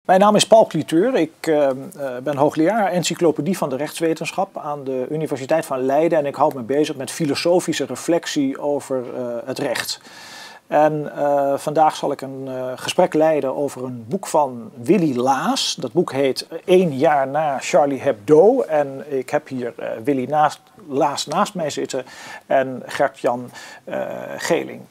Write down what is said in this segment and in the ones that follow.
Mijn naam is Paul Cliteur. Ik ben hoogleraar encyclopedie van de rechtswetenschap aan de Universiteit van Leiden. En ik houd me bezig met filosofische reflectie over het recht. En vandaag zal ik een gesprek leiden over een boek van Willy Laas. Dat boek heet 1 jaar na Charlie Hebdo. En ik heb hier Willy Laas naast mij zitten en Gert-Jan Geling.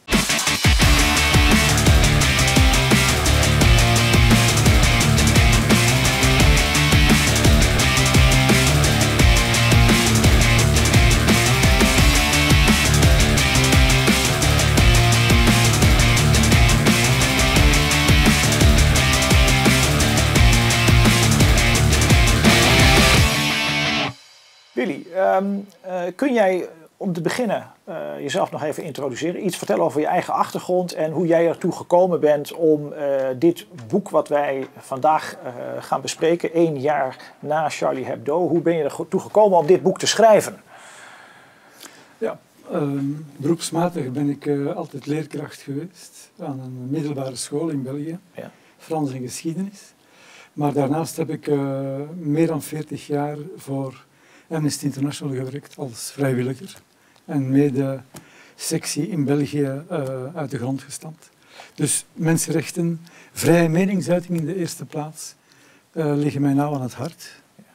Willy, kun jij om te beginnen jezelf nog even introduceren, iets vertellen over je eigen achtergrond en hoe jij ertoe gekomen bent om dit boek wat wij vandaag gaan bespreken, 1 jaar na Charlie Hebdo, hoe ben je ertoe gekomen om dit boek te schrijven? Ja, beroepsmatig ben ik altijd leerkracht geweest aan een middelbare school in België, ja. Frans en geschiedenis. Maar daarnaast heb ik meer dan 40 jaar voor Amnesty International gewerkt als vrijwilliger en mede sectie in België uit de grond gestampt. Dus mensenrechten, vrije meningsuiting in de eerste plaats liggen mij nauw aan het hart.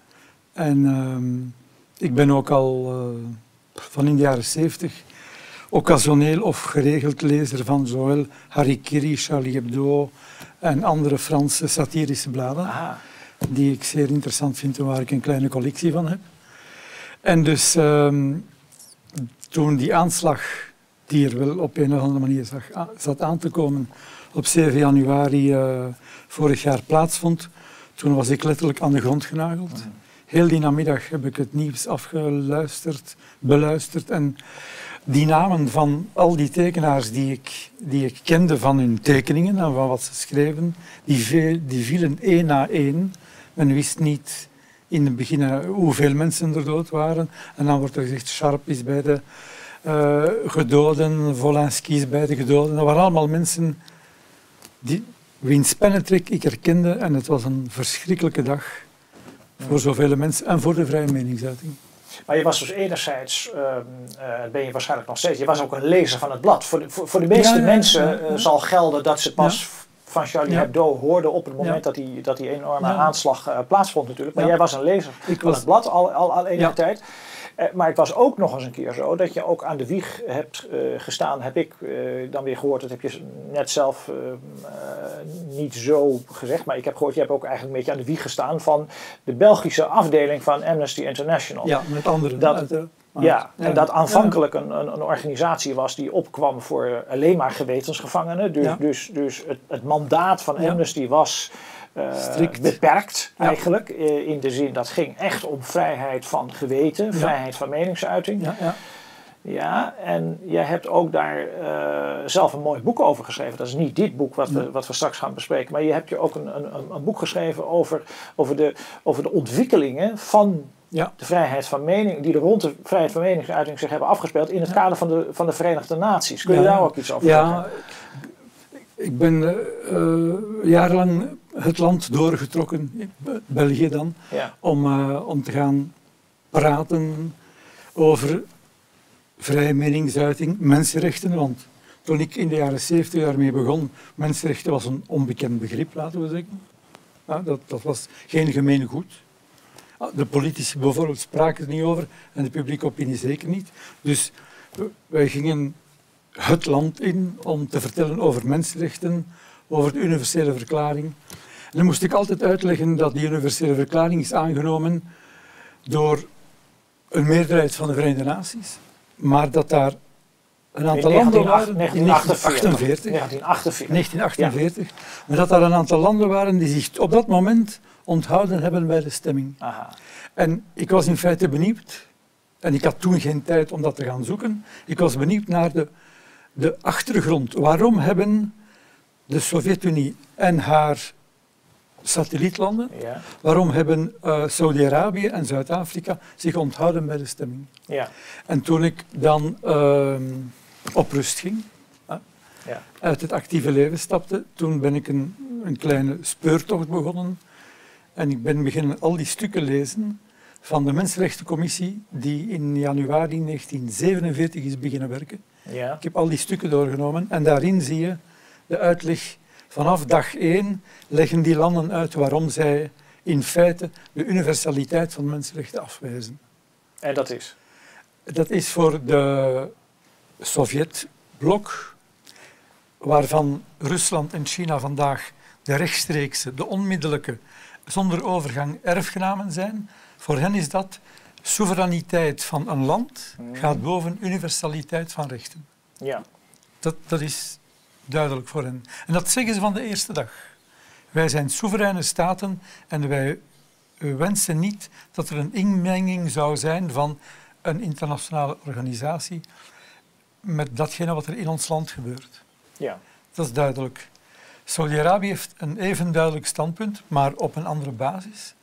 En ik ben ook al van in de jaren 70 occasioneel of geregeld lezer van zowel Harikiri, Charlie Hebdo en andere Franse satirische bladen, die ik zeer interessant vind en waar ik een kleine collectie van heb. En dus toen die aanslag, die er wel op een of andere manier zat aan te komen, op 7 januari vorig jaar plaatsvond, toen was ik letterlijk aan de grond genageld. Heel die namiddag heb ik het nieuws beluisterd en die namen van al die tekenaars die ik kende van hun tekeningen en van wat ze schreven, die vielen 1 na 1. Men wist niet in het begin hoeveel mensen er dood waren. En dan wordt er gezegd, Sharp is bij de gedoden, Wolinski is bij de gedoden. Dat waren allemaal mensen wiens pennentrek ik herkende. En het was een verschrikkelijke dag voor zoveel mensen en voor de vrije meningsuiting. Maar je was dus enerzijds, ben je waarschijnlijk nog steeds, je was ook een lezer van het blad. Voor de meeste mensen zal gelden dat ze pas van Charlie Hebdo hoorden op het moment dat die enorme aanslag plaatsvond natuurlijk. Maar jij was een lezer van het blad al enige tijd. Maar het was ook nog eens een keer zo dat je ook aan de wieg hebt gestaan, heb ik dan weer gehoord, dat heb je net zelf niet zo gezegd, maar ik heb gehoord, je hebt ook eigenlijk een beetje aan de wieg gestaan van de Belgische afdeling van Amnesty International. Ja, met anderen. En dat aanvankelijk een organisatie was die opkwam voor alleen maar gewetensgevangenen. Dus het mandaat van Amnesty was beperkt eigenlijk. In de zin dat ging echt om vrijheid van geweten, vrijheid van meningsuiting. Ja, en jij hebt ook daar zelf een mooi boek over geschreven. Dat is niet dit boek wat we straks gaan bespreken. Maar je hebt je ook een boek geschreven over de ontwikkelingen van de vrijheid van mening, die er rond de vrijheid van meningsuiting zich hebben afgespeeld in het kader van de Verenigde Naties. Kun je daar ook iets over zeggen? Ik ben jarenlang het land doorgetrokken, België dan, om te gaan praten over vrije meningsuiting, mensenrechten. Want toen ik in de jaren 70 daarmee begon, mensenrechten was een onbekend begrip, laten we zeggen. Dat was geen gemeen goed. De politici bijvoorbeeld spraken er niet over en de publieke opinie zeker niet. Dus wij gingen het land in om te vertellen over mensenrechten, over de universele verklaring. En dan moest ik altijd uitleggen dat die universele verklaring is aangenomen door een meerderheid van de Verenigde Naties, maar dat daar een aantal landen waren, 1948, maar dat daar een aantal landen waren die zich op dat moment onthouden hebben bij de stemming. En ik was in feite benieuwd, en ik had toen geen tijd om dat te gaan zoeken, ik was benieuwd naar de achtergrond. Waarom hebben de Sovjet-Unie en haar satellietlanden, waarom hebben Saudi-Arabië en Zuid-Afrika zich onthouden bij de stemming? En toen ik dan op rust ging, uit het actieve leven stapte, toen ben ik een kleine speurtocht begonnen. En ik ben beginnen al die stukken lezen van de Mensenrechtencommissie die in januari 1947 is beginnen werken. Ja. Ik heb al die stukken doorgenomen en daarin zie je de uitleg. Vanaf dag 1 leggen die landen uit waarom zij in feite de universaliteit van mensenrechten afwijzen. En dat is? Dat is voor de Sovjetblok, waarvan Rusland en China vandaag de rechtstreekse, de onmiddellijke, zonder overgang erfgenamen zijn. Voor hen is dat soevereiniteit van een land gaat boven universaliteit van rechten. Ja. Dat is duidelijk voor hen. En dat zeggen ze van de eerste dag. Wij zijn soevereine staten en wij wensen niet dat er een inmenging zou zijn van een internationale organisatie met datgene wat er in ons land gebeurt. Ja. Dat is duidelijk. Saudi-Arabië heeft een even duidelijk standpunt, maar op een andere basis.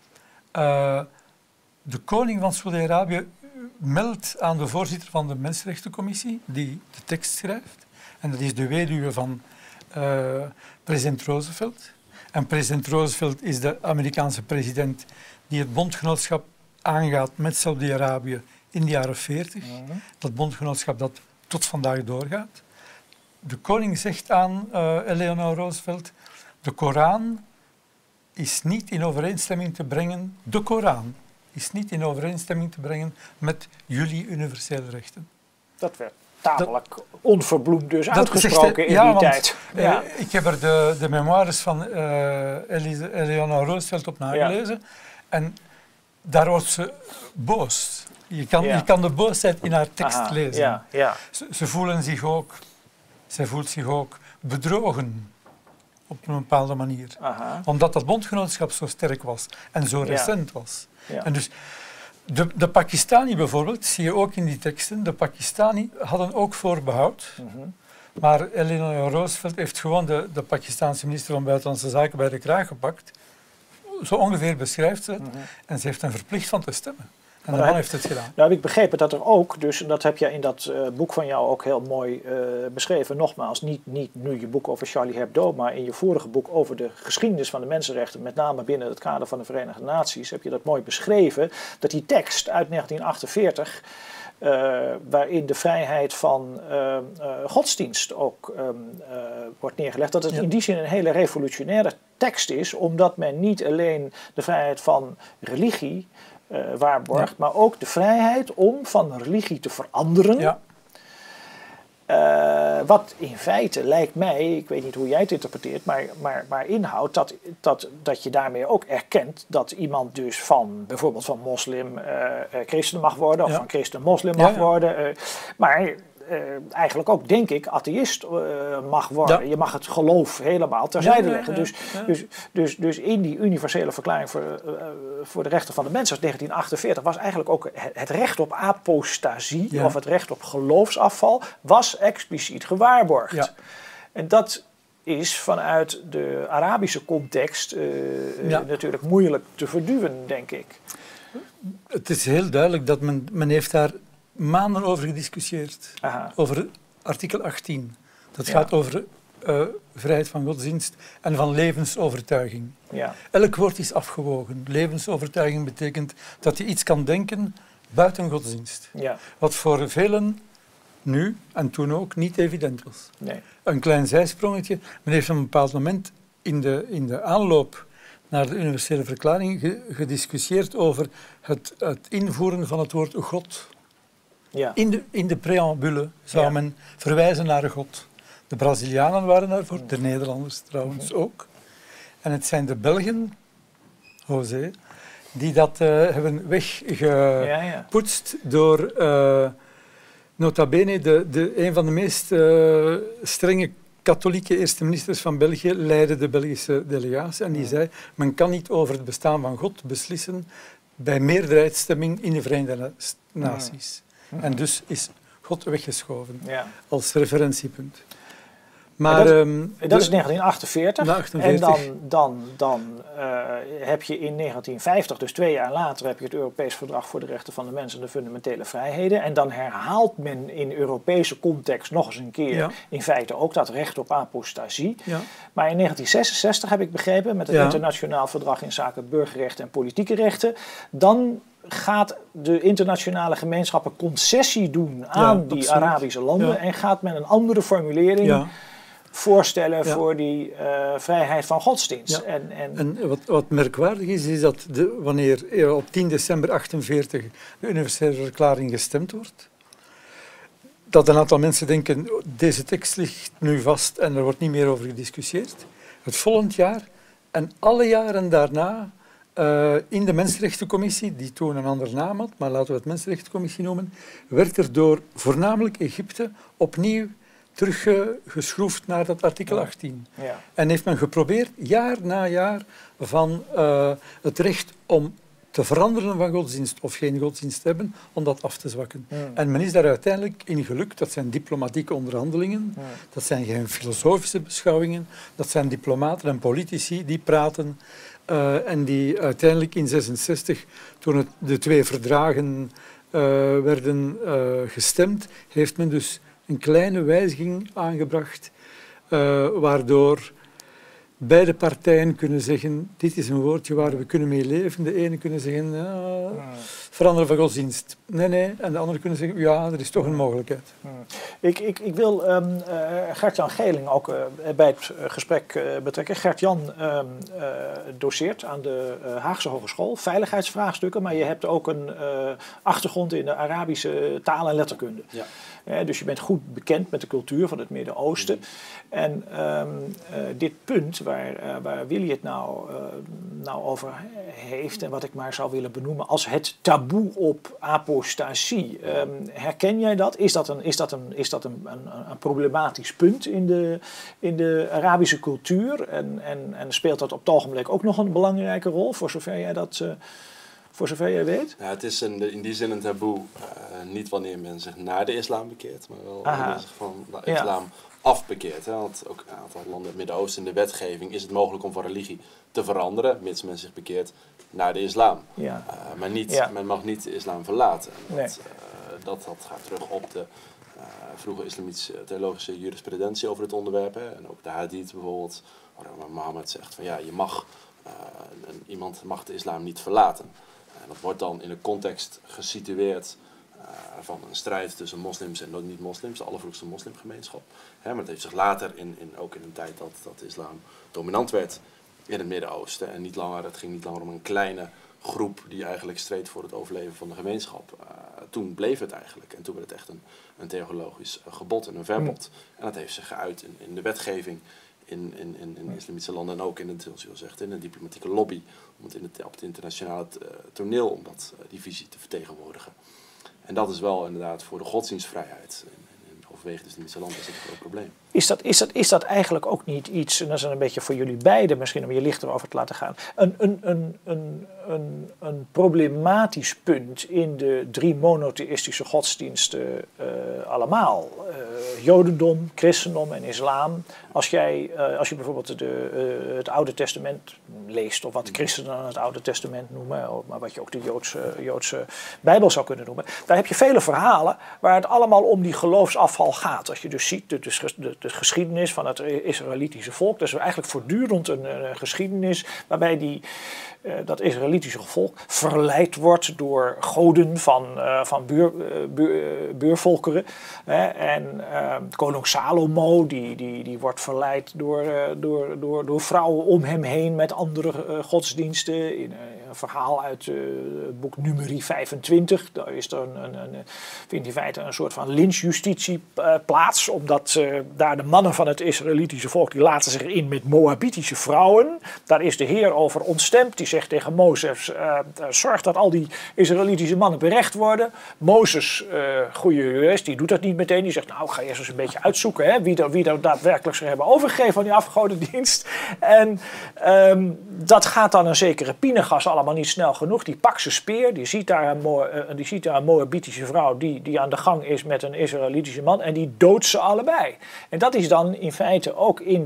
De koning van Saudi-Arabië meldt aan de voorzitter van de Mensenrechtencommissie, die de tekst schrijft, en dat is de weduwe van president Roosevelt. En president Roosevelt is de Amerikaanse president die het bondgenootschap aangaat met Saudi-Arabië in de jaren 40. Dat bondgenootschap dat tot vandaag doorgaat. De koning zegt aan Eleanor Roosevelt, de Koran is niet in overeenstemming te brengen, de Koran is niet in overeenstemming te brengen met jullie universele rechten. Dat werd tamelijk onverbloemd dus uitgesproken in die tijd. Ja. Ik heb er de memoires van Eleanor Roosevelt op nagelezen. Ja. En daar wordt ze boos. Je kan de boosheid in haar tekst lezen. Ja, ja. Ze voelt zich ook bedrogen op een bepaalde manier. Omdat dat bondgenootschap zo sterk was en zo recent was. Ja. En dus de Pakistani bijvoorbeeld, zie je ook in die teksten, de Pakistani hadden ook voorbehoud. Maar Eleanor Roosevelt heeft gewoon de Pakistaanse minister van Buitenlandse Zaken bij de kraag gepakt. Zo ongeveer beschrijft ze het. En ze heeft hem verplicht van te stemmen. En de man heeft het gedaan. Nou heb ik begrepen dat er ook, dus en dat heb je in dat boek van jou ook heel mooi beschreven, nogmaals, niet nu je boek over Charlie Hebdo, maar in je vorige boek over de geschiedenis van de mensenrechten, met name binnen het kader van de Verenigde Naties, heb je dat mooi beschreven, dat die tekst uit 1948, waarin de vrijheid van godsdienst ook wordt neergelegd, dat het in die zin een hele revolutionaire tekst is, omdat men niet alleen de vrijheid van religie waarborgt, maar ook de vrijheid om van religie te veranderen. Ja. Wat in feite lijkt mij, ik weet niet hoe jij het interpreteert, maar inhoudt dat je daarmee ook erkent dat iemand dus van bijvoorbeeld van moslim christen mag worden, of van christen moslim mag worden, maar eigenlijk ook, denk ik, atheïst mag worden. Ja. Je mag het geloof helemaal terzijde leggen. Dus in die universele verklaring voor de rechten van de mens uit 1948 was eigenlijk ook het recht op apostasie of het recht op geloofsafval was expliciet gewaarborgd. Ja. En dat is vanuit de Arabische context natuurlijk moeilijk te verduwen, denk ik. Het is heel duidelijk dat men heeft daar maanden over gediscussieerd. Over artikel 18. Dat gaat over vrijheid van godsdienst en van levensovertuiging. Ja. Elk woord is afgewogen. Levensovertuiging betekent dat je iets kan denken buiten godsdienst. Ja. Wat voor velen nu en toen ook niet evident was. Nee. Een klein zijsprongetje. Men heeft op een bepaald moment in de aanloop naar de universele verklaring gediscussieerd over het invoeren van het woord God. Ja. In de preambule zou men verwijzen naar God. De Brazilianen waren daarvoor, de Nederlanders trouwens ook. En het zijn de Belgen, José, die dat hebben weggepoetst door nota bene een van de meest strenge katholieke eerste ministers van België leidde de Belgische delegatie. En die zei, men kan niet over het bestaan van God beslissen bij meerderheidsstemming in de Verenigde Naties. En dus is God weggeschoven als referentiepunt. Maar, dat is 1948. En dan heb je in 1950, dus 2 jaar later, heb je het Europees Verdrag voor de Rechten van de Mens en de Fundamentele Vrijheden. En dan herhaalt men in Europese context nog eens een keer in feite ook dat recht op apostasie. Ja. Maar in 1966 heb ik begrepen, met het internationaal verdrag in zaken burgerrechten en politieke rechten, dan gaat de internationale gemeenschap een concessie doen aan die Arabische landen en gaat men een andere formulering voorstellen voor die vrijheid van godsdienst. Ja. En wat merkwaardig is dat wanneer op 10 december 1948 de universele verklaring gestemd wordt, dat een aantal mensen denken, deze tekst ligt nu vast en er wordt niet meer over gediscussieerd. Het volgend jaar en alle jaren daarna in de Mensenrechtencommissie, die toen een andere naam had, maar laten we het Mensenrechtencommissie noemen, werd er door voornamelijk Egypte opnieuw teruggeschroefd naar dat artikel 18. Ja. En heeft men geprobeerd, jaar na jaar, van het recht om te veranderen van godsdienst of geen godsdienst te hebben, om dat af te zwakken. En men is daar uiteindelijk in gelukt. Dat zijn diplomatieke onderhandelingen, dat zijn geen filosofische beschouwingen, dat zijn diplomaten en politici die praten en die uiteindelijk in 1966, toen de 2 verdragen werden gestemd, heeft men dus een kleine wijziging aangebracht, waardoor beide partijen kunnen zeggen, dit is een woordje waar we kunnen mee leven. De ene kunnen zeggen, veranderen van godsdienst. Nee. En de andere kunnen zeggen, ja, er is toch een mogelijkheid. Ik wil Gert-Jan Geeling ook bij het gesprek betrekken. Gert-Jan doceert aan de Haagse Hogeschool, veiligheidsvraagstukken, maar je hebt ook een achtergrond in de Arabische taal en letterkunde. Ja. Dus je bent goed bekend met de cultuur van het Midden-Oosten. En dit punt waar Willy het nou over heeft en wat ik maar zou willen benoemen als het taboe op apostasie. Herken jij dat? Is dat een problematisch punt in de Arabische cultuur? En speelt dat op het ogenblik ook nog een belangrijke rol, voor zover jij dat... Voor zover jij weet? Ja, het is in die zin een taboe. Niet wanneer men zich naar de islam bekeert, maar wel wanneer men zich van de islam afbekeert. Hè? Want ook in een aantal landen in het Midden-Oosten in de wetgeving is het mogelijk om van religie te veranderen, mits men zich bekeert naar de islam. Ja. Maar men mag niet de islam verlaten. Dat gaat terug op de vroege islamitische theologische jurisprudentie over het onderwerp. Hè? En ook de hadith bijvoorbeeld, waar Mohammed zegt van iemand mag de islam niet verlaten. En dat wordt dan in een context gesitueerd van een strijd tussen moslims en niet-moslims, de allervroegste moslimgemeenschap. Maar het heeft zich later, ook in een tijd dat de islam dominant werd in het Midden-Oosten, en het ging niet langer om een kleine groep die eigenlijk streed voor het overleven van de gemeenschap. Toen bleef het eigenlijk en toen werd het echt een theologisch gebod en een verbod. En dat heeft zich geuit in de wetgeving in islamitische landen en ook in de diplomatieke lobby, om het op het internationale toneel om die visie te vertegenwoordigen. En dat is wel inderdaad voor de godsdienstvrijheid in overwegend islamitische landen is dat een groot probleem. Is dat eigenlijk ook niet iets, en dat is een beetje voor jullie beiden misschien om je licht erover te laten gaan, een problematisch punt in de 3 monotheïstische godsdiensten allemaal? Jodendom, christendom en islam. Als je bijvoorbeeld het Oude Testament leest, of wat christenen dan het Oude Testament noemen, maar wat je ook de Joodse Bijbel zou kunnen noemen, daar heb je vele verhalen waar het allemaal om die geloofsafval gaat. Als je dus ziet de geschiedenis van het Israëlitische volk, dat is eigenlijk voortdurend een geschiedenis waarbij dat Israëlitische volk verleid wordt door goden van buurvolkeren. En koning Salomo die wordt verleid door vrouwen om hem heen met andere godsdiensten. In een verhaal uit het boek Numeri 25. Daar is er vindt in feite een soort van lynchjustitie plaats, omdat daar de mannen van het Israëlitische volk die laten zich in met Moabitische vrouwen. Daar is de Heer over ontstemd. Die zegt tegen Mozes, zorg dat al die Israëlitische mannen berecht worden. Mozes, goede jurist, die doet dat niet meteen. Die zegt, nou, ga eerst eens een beetje uitzoeken wie er daadwerkelijk zich hebben overgegeven aan die afgodendienst. En dat gaat dan een zekere Pinegas allemaal allemaal niet snel genoeg. Die pakt zijn speer, die ziet daar een Moabitische vrouw die aan de gang is met een Israëlitische man en die doodt ze allebei. En dat is dan in feite ook in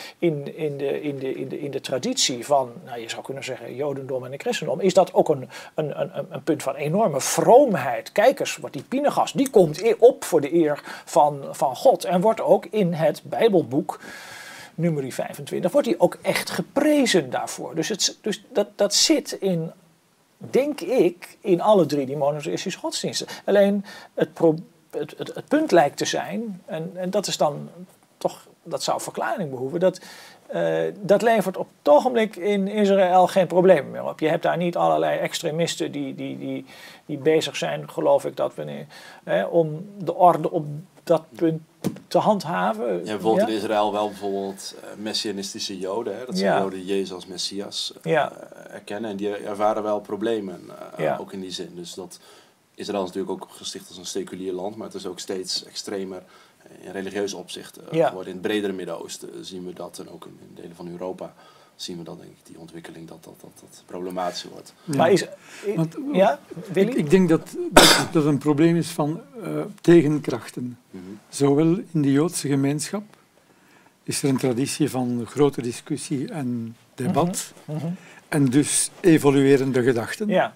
de traditie van, nou, je zou kunnen zeggen, Jodendom en christendom, is dat ook een punt van enorme vroomheid. Kijk eens, wat die Pinegas, die komt op voor de eer van God en wordt ook in het Bijbelboek Numeri 25, wordt hij ook echt geprezen daarvoor. Dus dat zit in, denk ik, in alle drie die monotheïstische godsdiensten. Alleen het punt lijkt te zijn, en dat is dan toch, dat zou verklaring behoeven, dat levert op het ogenblik in Israël geen probleem meer op. Je hebt daar niet allerlei extremisten die bezig zijn, geloof ik, om de orde op dat punt te handhaven. Ja, bijvoorbeeld in Israël wel bijvoorbeeld messianistische Joden. Hè? Dat zijn Joden die Jezus als Messias erkennen. En die ervaren wel problemen, ook in die zin. Dus dat Israël is natuurlijk ook gesticht als een seculier land, maar het is ook steeds extremer in religieus opzicht geworden. In het bredere Midden-Oosten zien we dat, en ook in delen van Europa zien we dat, denk ik, die ontwikkeling dat problematischer wordt. Ja. Maar Willy? Ik denk dat een probleem is van tegenkrachten. Zowel in de Joodse gemeenschap is er een traditie van grote discussie en debat, en dus evoluerende gedachten. Ja.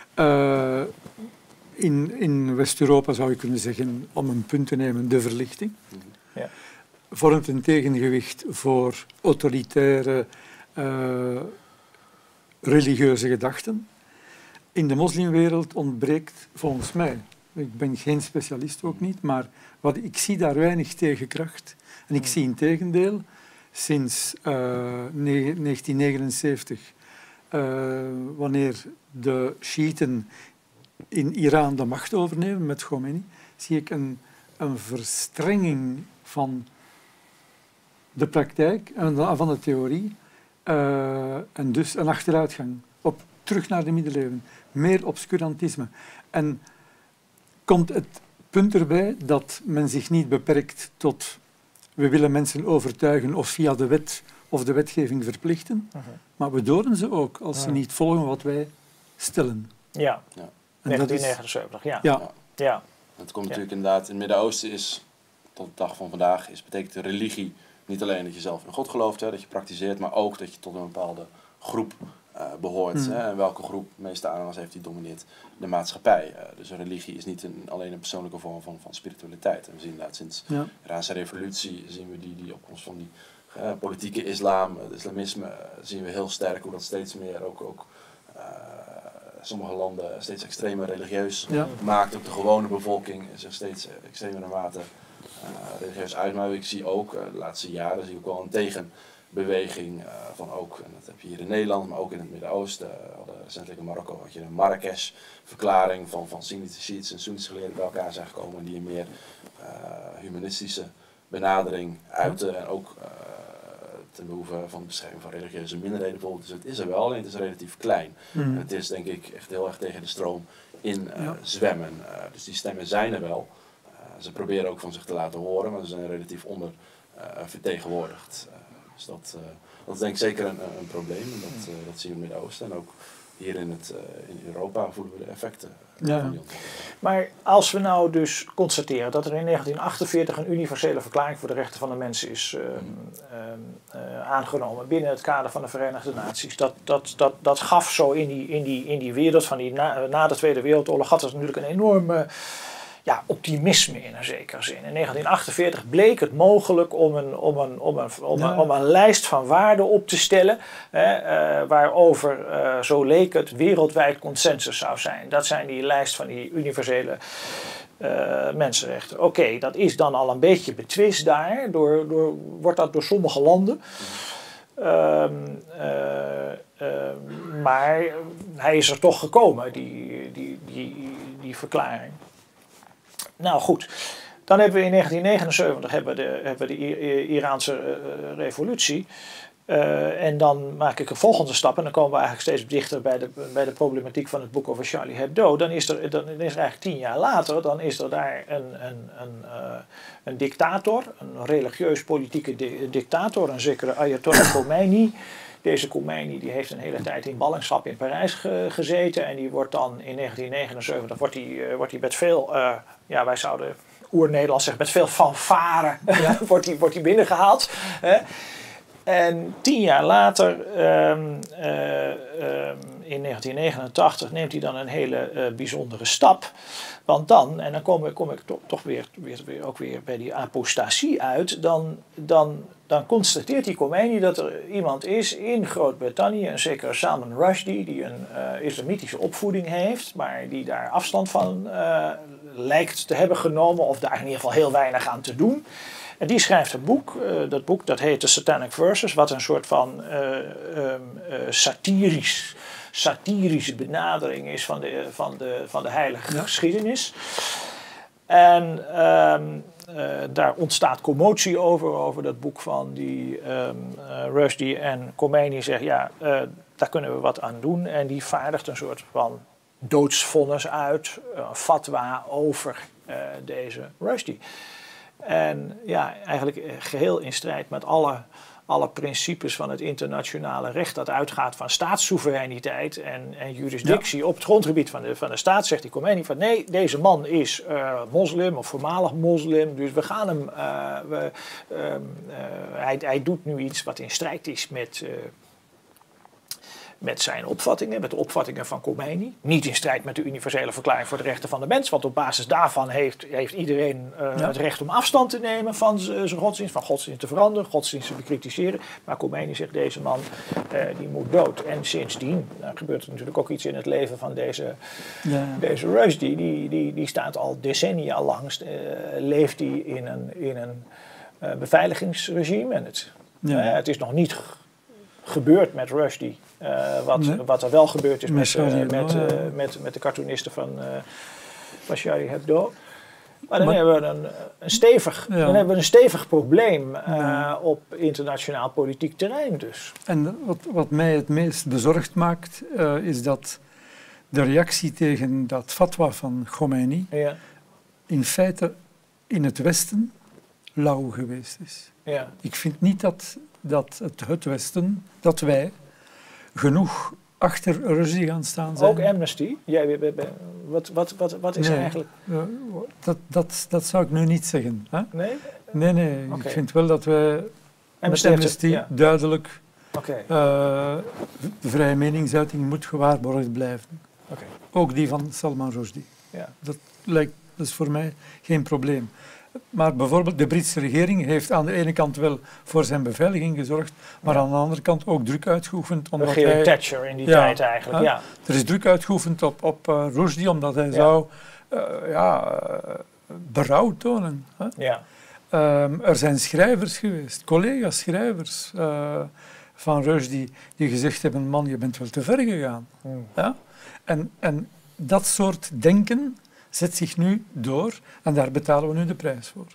In West-Europa zou je kunnen zeggen, om een punt te nemen, de verlichting. Ja. Vormt een tegengewicht voor autoritaire religieuze gedachten. In de moslimwereld ontbreekt volgens mij, ik ben geen specialist ook niet, maar ik zie daar weinig tegenkracht. En ik zie in tegendeel, sinds 1979, wanneer de Shiiten in Iran de macht overnemen met Khomeini, zie ik een verstrenging van de praktijk en van de theorie en dus een achteruitgang, terug naar de middeleeuwen, meer obscurantisme. En komt het punt erbij dat men zich niet beperkt tot we willen mensen overtuigen of via de wet of de wetgeving verplichten, maar we doden ze ook als ze niet volgen wat wij stellen. Ja. En 1979, ja. Het komt natuurlijk inderdaad, in het Midden-Oosten is, tot de dag van vandaag, betekent de religie niet alleen dat je zelf in God gelooft, dat je praktiseert, maar ook dat je tot een bepaalde groep behoort. En welke groep de meeste aanhangers heeft, die domineert de maatschappij. Dus een religie is niet alleen een persoonlijke vorm van spiritualiteit. En we zien inderdaad sinds de Iraanse revolutie, zien we die opkomst van die politieke islam, het islamisme, zien we heel sterk hoe dat steeds meer ook sommige landen steeds extremer religieus maakt. Ook de gewone bevolking zich steeds extremere mate religieus uit. Maar ik zie ook, de laatste jaren zie ik ook wel een tegenbeweging van ook, en dat heb je hier in Nederland, maar ook in het Midden-Oosten. Recentelijk in Marokko had je een Marrakesh-verklaring van Sunnitische Shiites en Soenitische geleerden bij elkaar zijn gekomen die een meer humanistische benadering uiten. En ook ten behoeve van de bescherming van religieuze minderheden bijvoorbeeld. Dus het is er wel, alleen het is relatief klein. En het is denk ik echt heel erg tegen de stroom in zwemmen. Dus die stemmen zijn er wel. Ze proberen ook van zich te laten horen, maar ze zijn relatief ondervertegenwoordigd. Dus dat is denk ik zeker een probleem. En dat zien we in het Midden-Oosten. En ook hier in Europa voelen we de effecten van die ontwikkeling. Maar als we nou dus constateren dat er in 1948 een universele verklaring voor de rechten van de mens is aangenomen binnen het kader van de Verenigde Naties, dat gaf zo in die wereld van na de Tweede Wereldoorlog, had het natuurlijk een enorme optimisme in een zekere zin. In 1948 bleek het mogelijk om een lijst van waarden op te stellen, waarover, zo leek het, wereldwijd consensus zou zijn. Dat zijn die lijst van die universele mensenrechten. Oké, dat is dan al een beetje betwist daar, wordt dat door sommige landen. Maar hij is er toch gekomen, die verklaring. Nou goed, dan hebben we in 1979 hebben we de Iraanse revolutie. En dan maak ik een volgende stap en dan komen we eigenlijk steeds dichter bij de problematiek van het boek over Charlie Hebdo. Dan is er eigenlijk 10 jaar later, dan is er daar een dictator, een religieus-politieke dictator, een zekere Ayatollah Khomeini. Deze Khomeini die heeft een hele tijd in ballingschap in Parijs gezeten. En die wordt dan in 1979 wordt hij met veel, wij zouden oer-Nederlands zeggen, met veel fanfare wordt hij binnengehaald. En 10 jaar later, in 1989, neemt hij dan een hele bijzondere stap. Want dan kom ik toch weer bij die apostasie uit, dan constateert die Khomeini dat er iemand is in Groot-Brittannië, een zekere Salman Rushdie, die een islamitische opvoeding heeft, maar die daar afstand van lijkt te hebben genomen, of daar in ieder geval heel weinig aan te doen. En die schrijft een boek, dat heet The Satanic Verses, wat een soort van satirische benadering is van de heilige geschiedenis. En daar ontstaat commotie over dat boek van die Rushdie, en Khomeini zegt, daar kunnen we wat aan doen. En die vaardigt een soort van doodsvonnis uit, fatwa over deze Rushdie. En eigenlijk geheel in strijd met alle principes van het internationale recht dat uitgaat van staatssoevereiniteit en jurisdictie op het grondgebied van de staat, zegt die Khomeini van nee, deze man is moslim of voormalig moslim, dus we gaan hem, hij doet nu iets wat in strijd is met zijn opvattingen, met de opvattingen van Khomeini. Niet in strijd met de universele verklaring voor de rechten van de mens, want op basis daarvan heeft iedereen het recht om afstand te nemen van zijn godsdienst, van godsdienst te veranderen, godsdienst te bekritiseren. Maar Khomeini zegt, deze man die moet dood. En sindsdien gebeurt er natuurlijk ook iets in het leven van deze Rushdie. Die staat al decennia lang, leeft hij in een beveiligingsregime. En het is nog niet gebeurd met Rushdie. Wat er wel gebeurd is met de cartoonisten van Charlie Hebdo. Maar dan hebben we een stevig probleem op internationaal politiek terrein dus. En wat mij het meest bezorgd maakt, is dat de reactie tegen dat fatwa van Khomeini in feite in het Westen lauw geweest is. Ja. Ik vind niet dat het Westen, dat wij genoeg achter Rushdie gaan staan zijn. Ook Amnesty? Wat is er eigenlijk? Dat zou ik nu niet zeggen. Hè? Nee? Nee. Okay. Ik vind wel dat wij met Amnesty duidelijk de vrije meningsuiting moet gewaarborgd blijven. Okay. Ook die van Salman Rushdie. Ja. Dat is voor mij geen probleem. Maar bijvoorbeeld de Britse regering heeft aan de ene kant wel voor zijn beveiliging gezorgd, maar aan de andere kant ook druk uitgeoefend. Omdat hij, Thatcher in die tijd eigenlijk, Er is druk uitgeoefend op Rushdie, omdat hij zou berouw tonen. Hè? Ja. Er zijn schrijvers geweest, collega-schrijvers van Rushdie, die gezegd hebben, man, je bent wel te ver gegaan. Ja? En dat soort denken zet zich nu door en daar betalen we nu de prijs voor.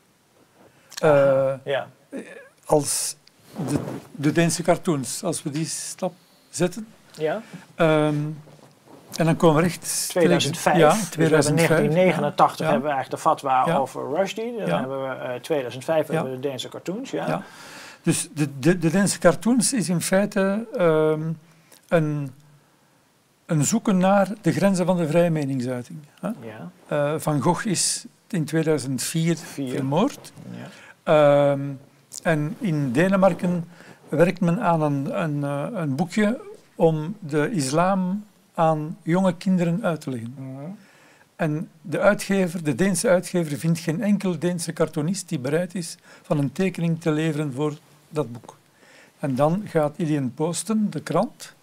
Als de Deense cartoons, als we die stap zetten. Ja. En dan komen we recht... 2005. 2005. In 1989 hebben we eigenlijk de fatwa over Rushdie. Dan hebben we 2005 hebben we de Deense cartoons. Ja. Dus de Deense cartoons is in feite een zoeken naar de grenzen van de vrije meningsuiting. Hè? Ja. Van Gogh is in 2004 vermoord. Ja. En in Denemarken werkt men aan een boekje om de islam aan jonge kinderen uit te leggen. En de Deense uitgever vindt geen enkel Deense cartoonist die bereid is van een tekening te leveren voor dat boek. En dan gaat Ilian Posten, de krant,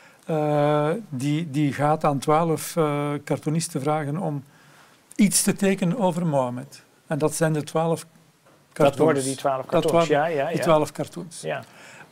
die gaat aan 12 cartoonisten vragen om iets te tekenen over Mohammed. En dat zijn de 12 cartoons. Dat worden die 12 cartoons, die 12 cartoons. Ja.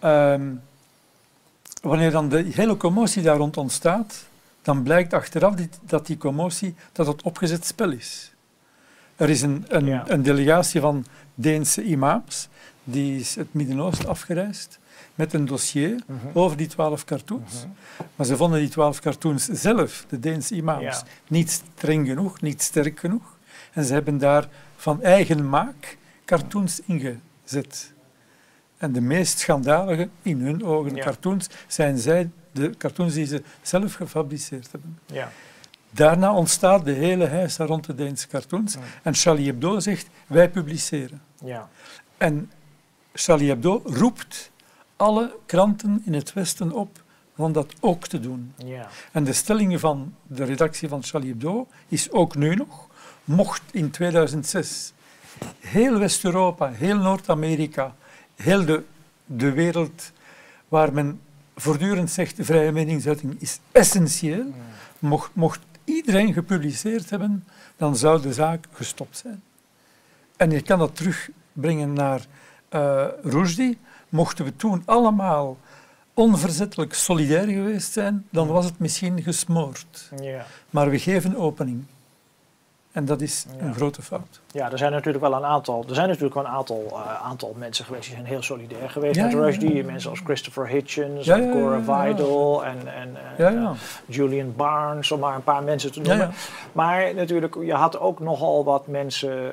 Wanneer dan de hele commotie daar rond ontstaat, dan blijkt achteraf dat die commotie dat het opgezet spel is. Er is een delegatie van Deense imams, die is het Midden-Oosten afgereisd, met een dossier over die 12 cartoons. Maar ze vonden die 12 cartoons zelf, de Deense imams, niet streng genoeg, niet sterk genoeg. En ze hebben daar van eigen maak cartoons ingezet. En de meest schandalige, in hun ogen, cartoons zijn de cartoons die ze zelf gefabriceerd hebben. Ja. Daarna ontstaat de hele heisa rond de Deense cartoons. En Charlie Hebdo zegt, wij publiceren. Ja. En Charlie Hebdo roept alle kranten in het Westen op om dat ook te doen. Ja. En de stelling van de redactie van Charlie Hebdo is ook nu nog, mocht in 2006 heel West-Europa, heel Noord-Amerika, heel de wereld waar men voortdurend zegt de vrije meningsuiting is essentieel, mocht iedereen gepubliceerd hebben, dan zou de zaak gestopt zijn. En je kan dat terugbrengen naar Rushdie. Mochten we toen allemaal onverzettelijk solidair geweest zijn, dan was het misschien gesmoord. Ja. Maar we geven opening. En dat is een grote fout. Ja, er zijn natuurlijk wel een aantal mensen geweest die zijn heel solidair geweest met Rushdie. Mensen als Christopher Hitchens, Cora Vidal en Julian Barnes, om maar een paar mensen te noemen. Maar natuurlijk, je had ook nogal wat mensen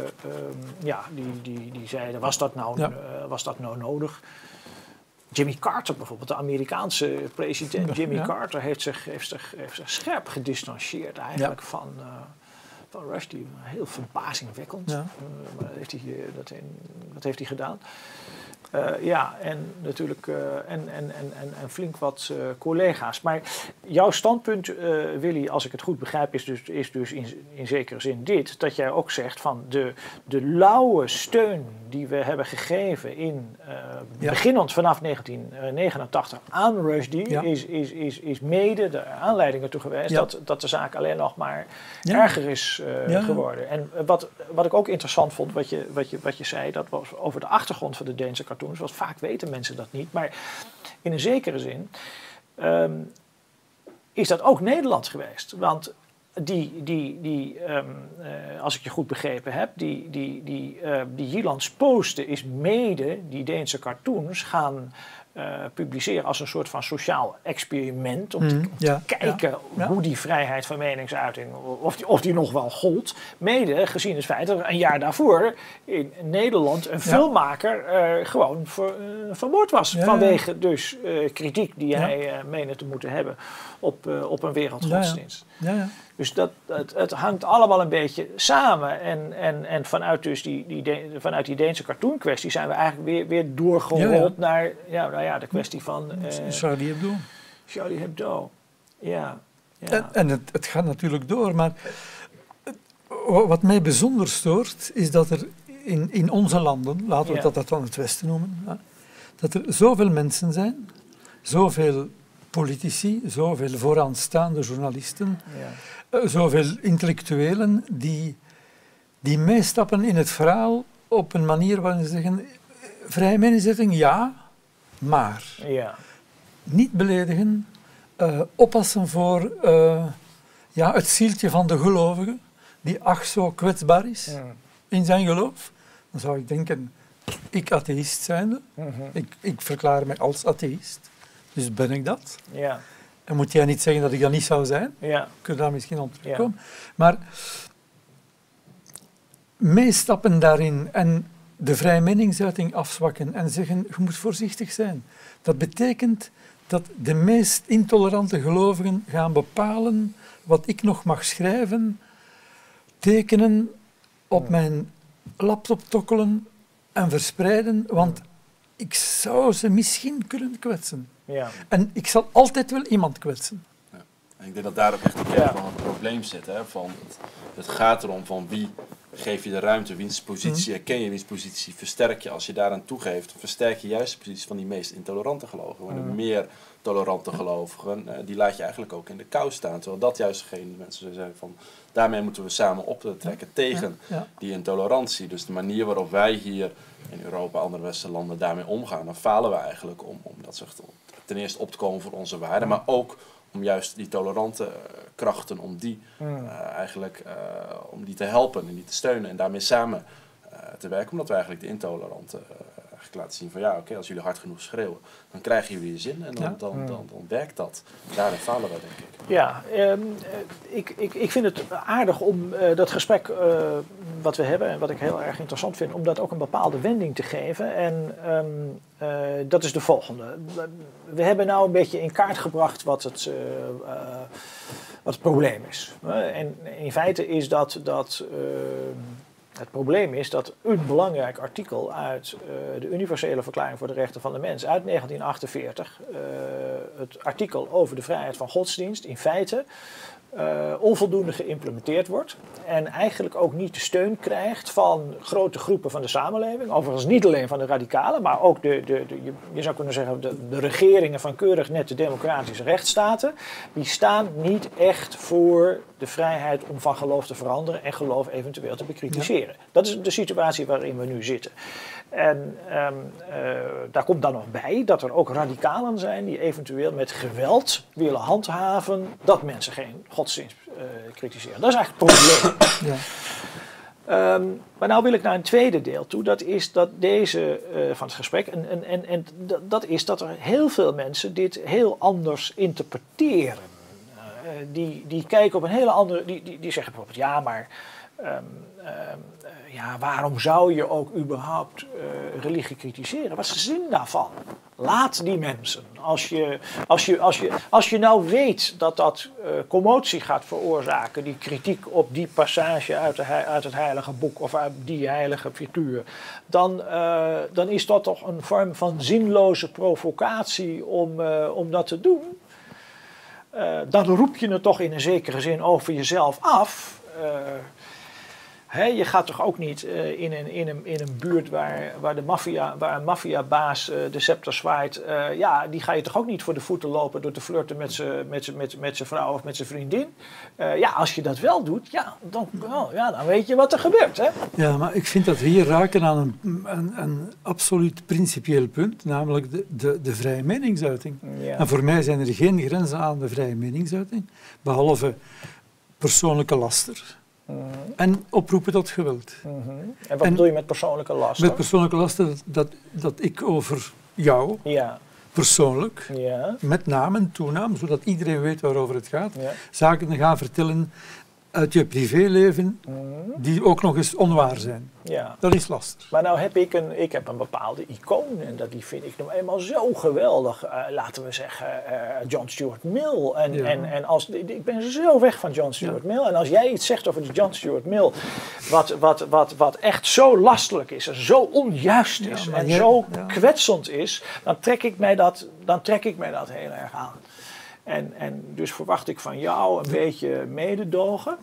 die zeiden, was dat nou nodig? Jimmy Carter bijvoorbeeld, de Amerikaanse president Jimmy Carter, heeft zich scherp gedistanceerd eigenlijk van Rushdie. Heel verbazingwekkend. Ja. Dat heeft hij gedaan. En natuurlijk en flink wat collega's. Maar jouw standpunt, Willy, als ik het goed begrijp, is dus in zekere zin dit. Dat jij ook zegt van de lauwe steun die we hebben gegeven beginnend vanaf 1989 aan Rushdie is mede de aanleiding ertoe geweest dat de zaak alleen nog maar erger is geworden. En wat ik ook interessant vond, wat je zei, dat was over de achtergrond van de Deense cartoons. Want vaak weten mensen dat niet. Maar in een zekere zin is dat ook Nederland geweest. Want als ik je goed begrepen heb, die Jyllands Posten is mede die Deense cartoons gaan publiceren als een soort van sociaal experiment. Om te kijken hoe die vrijheid van meningsuiting, of die nog wel gold. Mede gezien het feit dat er een jaar daarvoor in Nederland een filmmaker gewoon vermoord was. Vanwege dus kritiek die hij meende te moeten hebben op een wereldgodsdienst. Dus het hangt allemaal een beetje samen. En vanuit dus vanuit die Deense cartoon kwestie zijn we eigenlijk weer doorgerold naar de kwestie van Charlie Hebdo. Charlie Hebdo. Ja. En het gaat natuurlijk door, maar wat mij bijzonder stoort, is dat er in onze landen, laten we dat dan het Westen noemen, dat er zoveel mensen zijn, zoveel politici, zoveel vooraanstaande journalisten, zoveel intellectuelen die meestappen in het verhaal op een manier waarin ze zeggen, vrije meningsuiting ja, maar niet beledigen, oppassen voor het zieltje van de gelovige, die ach zo kwetsbaar is in zijn geloof. Dan zou ik denken, ik atheïst zijnde, ik verklaar mij als atheïst, dus ben ik dat. Ja. En moet jij niet zeggen dat ik dat niet zou zijn? Ja. Kun je daar misschien op terugkomen? Maar meestappen daarin en de vrije meningsuiting afzwakken en zeggen, je moet voorzichtig zijn. Dat betekent dat de meest intolerante gelovigen gaan bepalen wat ik nog mag schrijven, tekenen, op mijn laptop tokkelen en verspreiden, want ik zou ze misschien kunnen kwetsen. Ja. En ik zal altijd wel iemand kwetsen. Ja. En ik denk dat daar ook echt een kern van het probleem zit. Hè? Het gaat erom van wie geef je de ruimte, wiens positie herken je, wiens positie versterk je. Als je daaraan toegeeft, versterk je juist de positie van die meest intolerante gelovigen. De meer tolerante gelovigen, die laat je eigenlijk ook in de kou staan. Terwijl dat juist geen mensen zijn van, daarmee moeten we samen optrekken tegen die intolerantie. Dus de manier waarop wij hier in Europa, andere westerse landen daarmee omgaan, dan falen we eigenlijk om dat ten eerste op te komen voor onze waarden, maar ook om juist die tolerante krachten, om die om die te helpen en die te steunen en daarmee samen te werken, omdat we eigenlijk de intolerante eigenlijk laten zien van ja, oké, als jullie hard genoeg schreeuwen, dan krijgen jullie je zin en dan werkt dat. Daarin falen we, denk ik. Ja, ik vind het aardig om dat gesprek wat we hebben en wat ik heel erg interessant vind, om dat ook een bepaalde wending te geven. En dat is de volgende. We hebben nou een beetje in kaart gebracht wat het probleem is. En in feite is dat het probleem is dat een belangrijk artikel uit de Universele Verklaring voor de Rechten van de Mens uit 1948, het artikel over de vrijheid van godsdienst, in feite onvoldoende geïmplementeerd wordt en eigenlijk ook niet de steun krijgt van grote groepen van de samenleving. Overigens niet alleen van de radicalen, maar ook je zou kunnen zeggen de regeringen van keurig nette democratische rechtsstaten. Die staan niet echt voor de vrijheid om van geloof te veranderen en geloof eventueel te bekritiseren. Ja. Dat is de situatie waarin we nu zitten. En daar komt dan nog bij dat er ook radicalen zijn die eventueel met geweld willen handhaven dat mensen geen godsdienst kritiseren. Dat is eigenlijk het probleem. Ja. Maar nou wil ik naar een tweede deel toe. Dat is dat deze van het gesprek. En dat is dat er heel veel mensen dit heel anders interpreteren. Die kijken op een hele andere. Die zeggen bijvoorbeeld ja, maar. Waarom zou je ook überhaupt religie kritiseren? Wat is de zin daarvan? Laat die mensen. Als je nou weet dat dat commotie gaat veroorzaken, die kritiek op die passage uit het heilige boek of uit die heilige figuur, dan is dat toch een vorm van zinloze provocatie om dat te doen. Dan roep je het toch in een zekere zin over jezelf af. Je gaat toch ook niet in een buurt waar een maffiabaas de scepter zwaait. Die ga je toch ook niet voor de voeten lopen door te flirten met zijn vrouw of met zijn vriendin. Als je dat wel doet, dan weet je wat er gebeurt. Hè? Ja, maar ik vind dat we hier raken aan een absoluut principieel punt, namelijk de vrije meningsuiting. Ja. En voor mij zijn er geen grenzen aan de vrije meningsuiting, behalve persoonlijke laster. En oproepen tot geweld. En wat bedoel je met persoonlijke laster? Met persoonlijke laster dat ik over jou, persoonlijk, met naam en toenaam, zodat iedereen weet waarover het gaat, zaken ga vertellen uit je privéleven die ook nog eens onwaar zijn. Ja. Dat is lastig. Maar nou heb ik heb een bepaalde icoon en die vind ik nou eenmaal zo geweldig. Laten we zeggen John Stuart Mill. Ik ben zo weg van John Stuart Mill. En als jij iets zegt over die John Stuart Mill, wat echt zo lastelijk is en zo onjuist is en zo kwetsend is, dan trek ik mij dat heel erg aan. En dus verwacht ik van jou een beetje mededogen.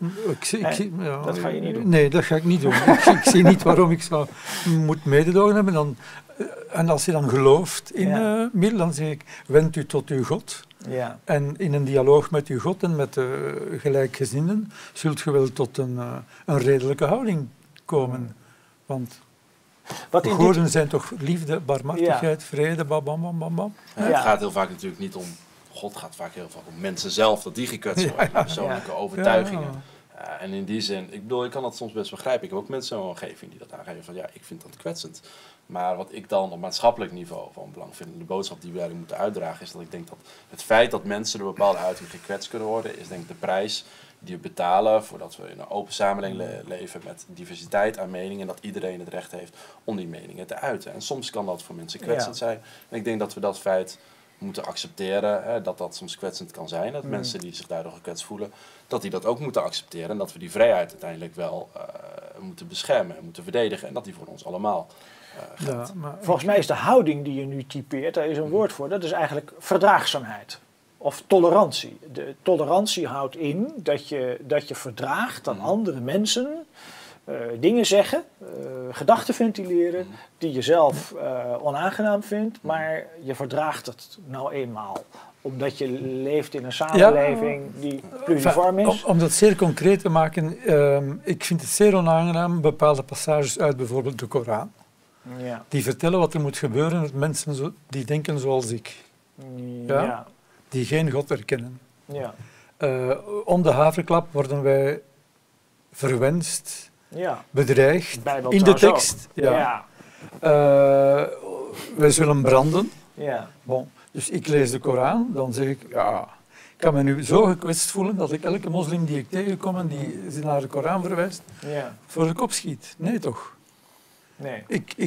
Dat ga je niet doen. Nee, dat ga ik niet doen. ik zie niet waarom ik zou moet mededogen hebben. En als je dan gelooft in middel, dan zeg ik, wend u tot uw God. Ja. En in een dialoog met uw God en met gelijkgezinden zult je wel tot een redelijke houding komen. Want goden zijn toch liefde, barmhartigheid, vrede, bam, bam, bam, bam. Het gaat heel vaak natuurlijk niet om God, gaat vaak heel vaak om mensen zelf, dat die gekwetst worden, persoonlijke overtuigingen. En in die zin, ik kan dat soms best begrijpen. Ik heb ook mensen in mijn omgeving die dat aangeven van ik vind dat kwetsend. Maar wat ik dan op maatschappelijk niveau van belang vind, de boodschap die wij moeten uitdragen, is dat ik denk dat het feit dat mensen door bepaalde uiting gekwetst kunnen worden, is denk ik de prijs die we betalen voordat we in een open samenleving leven met diversiteit aan meningen en dat iedereen het recht heeft om die meningen te uiten. En soms kan dat voor mensen kwetsend zijn. En ik denk dat we dat feit moeten accepteren, dat soms kwetsend kan zijn. Dat mensen die zich daardoor gekwetst voelen, dat die dat ook moeten accepteren. En dat we die vrijheid uiteindelijk wel moeten beschermen en moeten verdedigen. En dat die voor ons allemaal geldt. Volgens mij is de houding die je nu typeert, daar is een woord voor, dat is eigenlijk verdraagzaamheid. Of tolerantie. De tolerantie houdt in dat je verdraagt dat andere mensen dingen zeggen, gedachten ventileren die je zelf onaangenaam vindt, maar je verdraagt het nou eenmaal. Omdat je leeft in een samenleving die pluriform is. Om dat zeer concreet te maken, ik vind het zeer onaangenaam bepaalde passages uit bijvoorbeeld de Koran. Ja. Die vertellen wat er moet gebeuren met mensen die denken zoals ik. Ja? Die geen God erkennen. Ja. Om de haverklap worden wij verwenst, bedreigd, in de tekst. wij zullen branden. Ja. Bon, dus ik lees de Koran, dan zeg ik, ja, ik kan me nu zo gekwetst voelen dat ik elke moslim die ik tegenkom en die ze naar de Koran verwijst, voor de kop schiet. Nee, toch? Nee.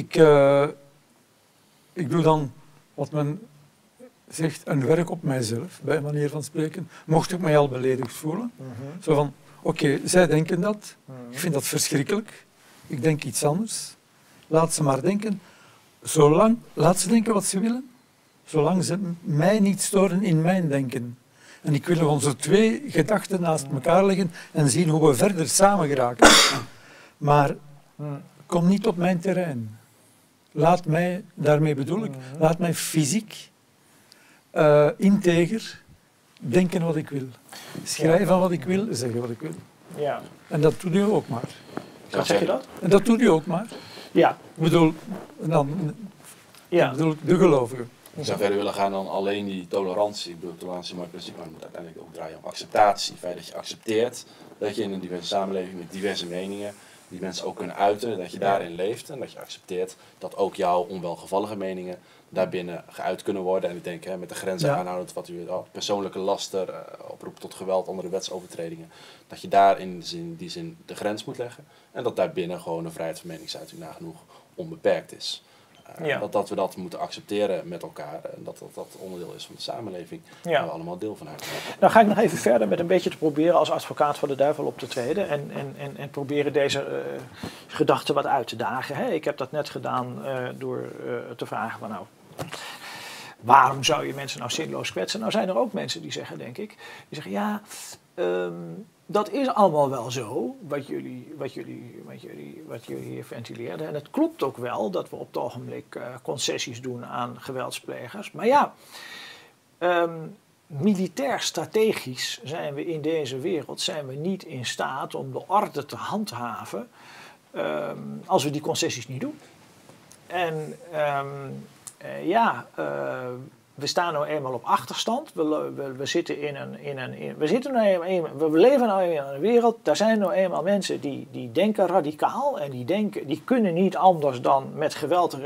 Ik doe dan wat men zegt, een werk op mijzelf, bij manier van spreken. Mocht ik mij al beledigd voelen. Zo van, oké, zij denken dat. Ik vind dat verschrikkelijk. Ik denk iets anders. Laat ze maar denken. Laat ze denken wat ze willen. Zolang ze mij niet storen in mijn denken. En ik wil onze twee gedachten naast elkaar leggen en zien hoe we verder samen geraken. Maar kom niet op mijn terrein. Laat mij, daarmee bedoel ik, laat mij fysiek, integer, denken wat ik wil. Schrijven wat ik wil, zeggen wat ik wil. Ja. En dat doe je ook maar. Wat zeg je dat? En dat doe je ook maar. Ja. Ik bedoel, dan bedoel ik de gelovigen. Ik zou verder willen gaan dan alleen die tolerantie. Ik bedoel, tolerantie maar principe, maar het moet uiteindelijk ook draaien om acceptatie. Het feit dat je accepteert dat je in een diverse samenleving met diverse meningen, die mensen ook kunnen uiten, dat je daarin leeft en dat je accepteert dat ook jouw onwelgevallige meningen daarbinnen geuit kunnen worden. En ik denk met de grenzen aanhoudend wat u persoonlijke laster, oproep tot geweld, andere wetsovertredingen, dat je daar in die zin de grens moet leggen en dat daarbinnen gewoon de vrijheid van meningsuiting nagenoeg onbeperkt is. Dat we dat moeten accepteren met elkaar en dat onderdeel is van de samenleving waar we allemaal deel van uitmaken. Nou ga ik nog even verder met een beetje te proberen als advocaat van de duivel op te treden en proberen deze gedachten wat uit te dagen. Hè? Ik heb dat net gedaan door te vragen van nou, waarom zou je mensen nou zinloos kwetsen? Nou zijn er ook mensen die zeggen, denk ik, die zeggen ja, dat is allemaal wel zo, wat jullie hier ventileerden. En het klopt ook wel dat we op het ogenblik concessies doen aan geweldsplegers. Maar ja, militair strategisch zijn we in deze wereld niet in staat om de orde te handhaven als we die concessies niet doen. En we staan nou eenmaal op achterstand. We leven nou eenmaal in een wereld. Daar zijn nou eenmaal mensen die denken radicaal. En die kunnen niet anders dan met geweld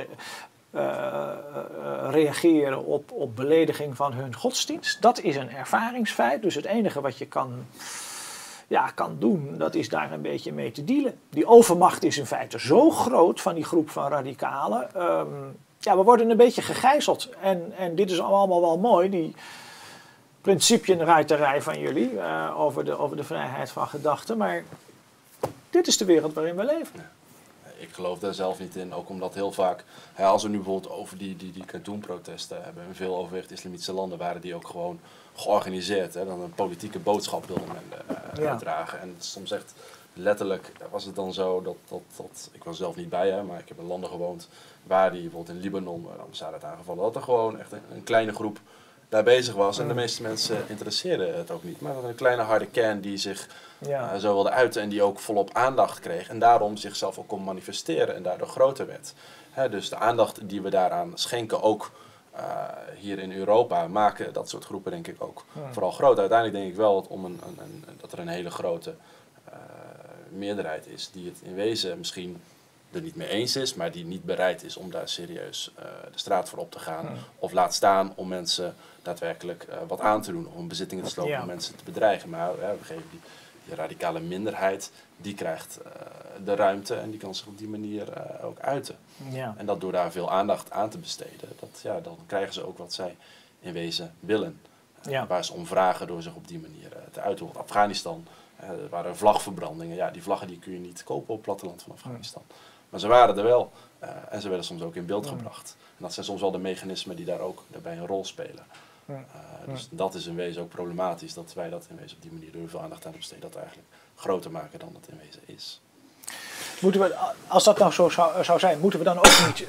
reageren op belediging van hun godsdienst. Dat is een ervaringsfeit. Dus het enige wat je kan doen, dat is daar een beetje mee te dealen. Die overmacht is in feite zo groot van die groep van radicalen. We worden een beetje gegijzeld. En dit is allemaal wel mooi, die principienruiterij van jullie over de vrijheid van gedachten. Maar dit is de wereld waarin we leven. Ik geloof daar zelf niet in, ook omdat heel vaak, als we nu bijvoorbeeld over die cartoonprotesten hebben, in veel overwegend islamitische landen waren die ook gewoon georganiseerd. Dan een politieke boodschap wilde men uitdragen. En soms echt letterlijk was het dan zo dat ik was zelf niet bij, maar ik heb in landen gewoond waar die bijvoorbeeld in Libanon, waar de ambassade werd aangevallen, dat er gewoon echt een kleine groep daar bezig was. En de meeste mensen interesseerden het ook niet. Maar dat een kleine harde kern die zich zo wilde uiten en die ook volop aandacht kreeg. En daarom zichzelf ook kon manifesteren en daardoor groter werd. Dus de aandacht die we daaraan schenken, ook hier in Europa, maken dat soort groepen denk ik ook vooral groot. Uiteindelijk denk ik wel dat er een hele grote meerderheid is die het in wezen misschien er niet mee eens is, maar die niet bereid is om daar serieus de straat voor op te gaan. Of laat staan om mensen daadwerkelijk wat aan te doen, of om bezittingen te slopen, om mensen te bedreigen. Maar we geven die radicale minderheid, die krijgt de ruimte en die kan zich op die manier ook uiten. Ja. En dat door daar veel aandacht aan te besteden, dan krijgen ze ook wat zij in wezen willen. Waar ze om vragen door zich op die manier te uiten. Afghanistan, er waren vlagverbrandingen. Die vlaggen die kun je niet kopen op het platteland van Afghanistan. Maar ze waren er wel en ze werden soms ook in beeld gebracht. En dat zijn soms wel de mechanismen die daarbij een rol spelen. Dus dat is in wezen ook problematisch, dat wij dat in wezen op die manier door veel aandacht aan besteden, dat eigenlijk groter maken dan dat in wezen is. Moeten we, als dat nou zo zou zijn, moeten we dan ook niet,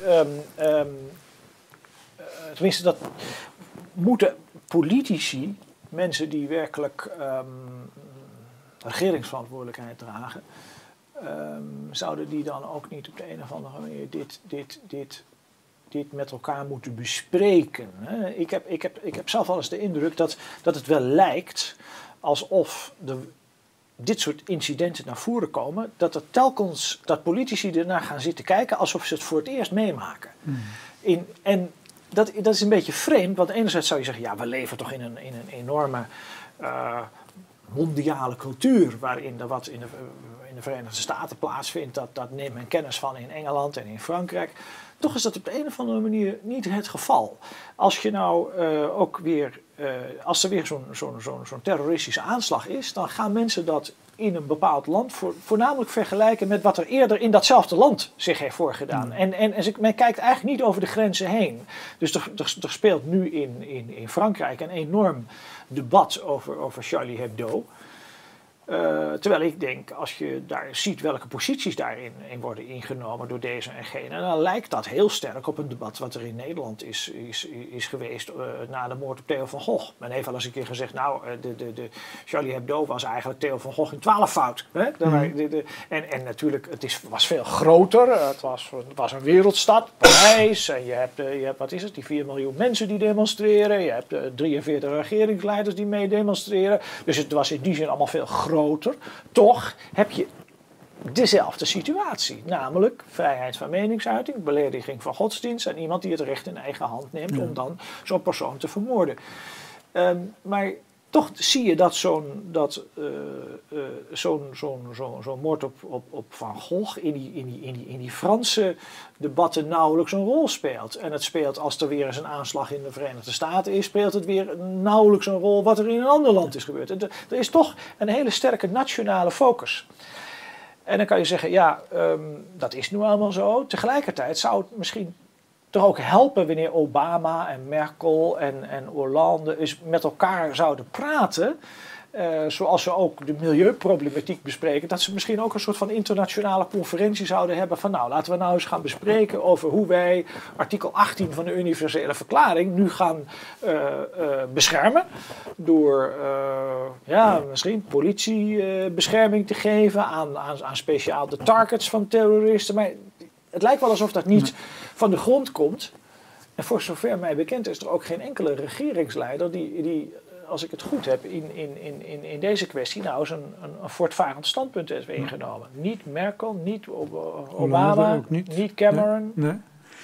tenminste dat moeten politici, mensen die werkelijk regeringsverantwoordelijkheid dragen, zouden die dan ook niet op de een of andere manier dit met elkaar moeten bespreken? Hè? Ik heb zelf wel eens de indruk dat het wel lijkt alsof dit soort incidenten naar voren komen, dat er telkens dat politici ernaar gaan zitten kijken alsof ze het voor het eerst meemaken. En dat is een beetje vreemd, want enerzijds zou je zeggen, ja, we leven toch in een enorme mondiale cultuur, waarin er wat in de Verenigde Staten plaatsvindt, dat neemt men kennis van in Engeland en in Frankrijk. Toch is dat op de een of andere manier niet het geval. Als je nou ook weer, als er weer zo'n terroristische aanslag is, dan gaan mensen dat in een bepaald land voornamelijk vergelijken met wat er eerder in datzelfde land zich heeft voorgedaan. En men kijkt eigenlijk niet over de grenzen heen. Dus er speelt nu in Frankrijk een enorm debat over Charlie Hebdo. Terwijl ik denk, als je daar ziet welke posities daarin worden ingenomen door deze en gene, dan lijkt dat heel sterk op een debat wat er in Nederland is geweest na de moord op Theo van Gogh. Men heeft al eens een keer gezegd, nou, de Charlie Hebdo was eigenlijk Theo van Gogh in 12-fout. En natuurlijk, was veel groter. Het was een wereldstad, Parijs. En je hebt, wat is het, die 4 miljoen mensen die demonstreren. Je hebt 43 regeringsleiders die mee demonstreren. Dus het was in die zin allemaal veel groter. Toch heb je dezelfde situatie, namelijk vrijheid van meningsuiting, belediging van godsdienst en iemand die het recht in eigen hand neemt om dan zo'n persoon te vermoorden. Maar toch zie je dat zo'n moord op Van Gogh in die Franse debatten nauwelijks een rol speelt. En het speelt, als er weer eens een aanslag in de Verenigde Staten is, speelt het weer nauwelijks een rol wat er in een ander land is gebeurd. Er is toch een hele sterke nationale focus. En dan kan je zeggen, ja, dat is nu allemaal zo. Tegelijkertijd zou het misschien toch ook helpen wanneer Obama en Merkel en Hollande eens met elkaar zouden praten, zoals ze ook de milieuproblematiek bespreken, dat ze misschien ook een soort van internationale conferentie zouden hebben van, nou, laten we nou eens gaan bespreken over hoe wij artikel 18 van de Universele Verklaring nu gaan beschermen door misschien politiebescherming te geven aan speciaal de targets van terroristen. Maar het lijkt wel alsof dat niet van de grond komt. En voor zover mij bekend is er ook geen enkele regeringsleider die als ik het goed heb, in deze kwestie nou eens een voortvarend standpunt heeft ingenomen. Niet Merkel, niet Obama, niet Cameron. Nee.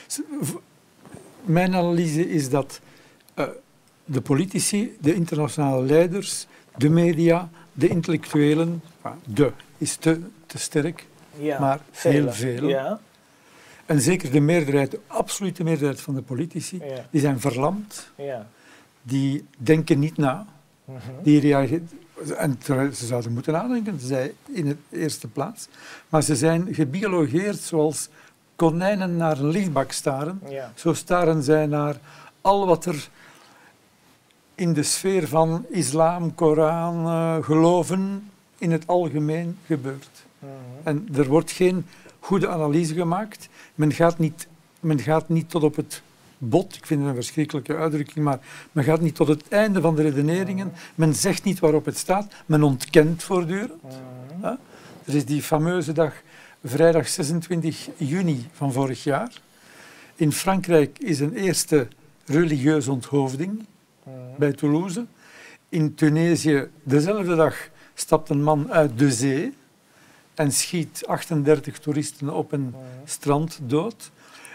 Mijn analyse is dat de politici, de internationale leiders, de media, de intellectuelen, is te sterk, maar heel veel. Ja. En zeker de meerderheid, de absolute meerderheid van de politici, die zijn verlamd. Ja. Die denken niet na. Die reageren, en ze zouden moeten nadenken, zij in de eerste plaats. Maar ze zijn gebiologeerd zoals konijnen naar een lichtbak staren. Ja. Zo staren zij naar al wat er in de sfeer van islam, Koran, geloven in het algemeen gebeurt. En er wordt geen goede analyse gemaakt. Men gaat niet tot op het bot, ik vind het een verschrikkelijke uitdrukking, maar men gaat niet tot het einde van de redeneringen. Men zegt niet waarop het staat. Men ontkent voortdurend. Er is die fameuze dag, vrijdag 26 juni van vorig jaar. In Frankrijk is een eerste religieuze onthoofding bij Toulouse. In Tunesië, dezelfde dag, stapt een man uit de zee en schiet 38 toeristen op een strand dood.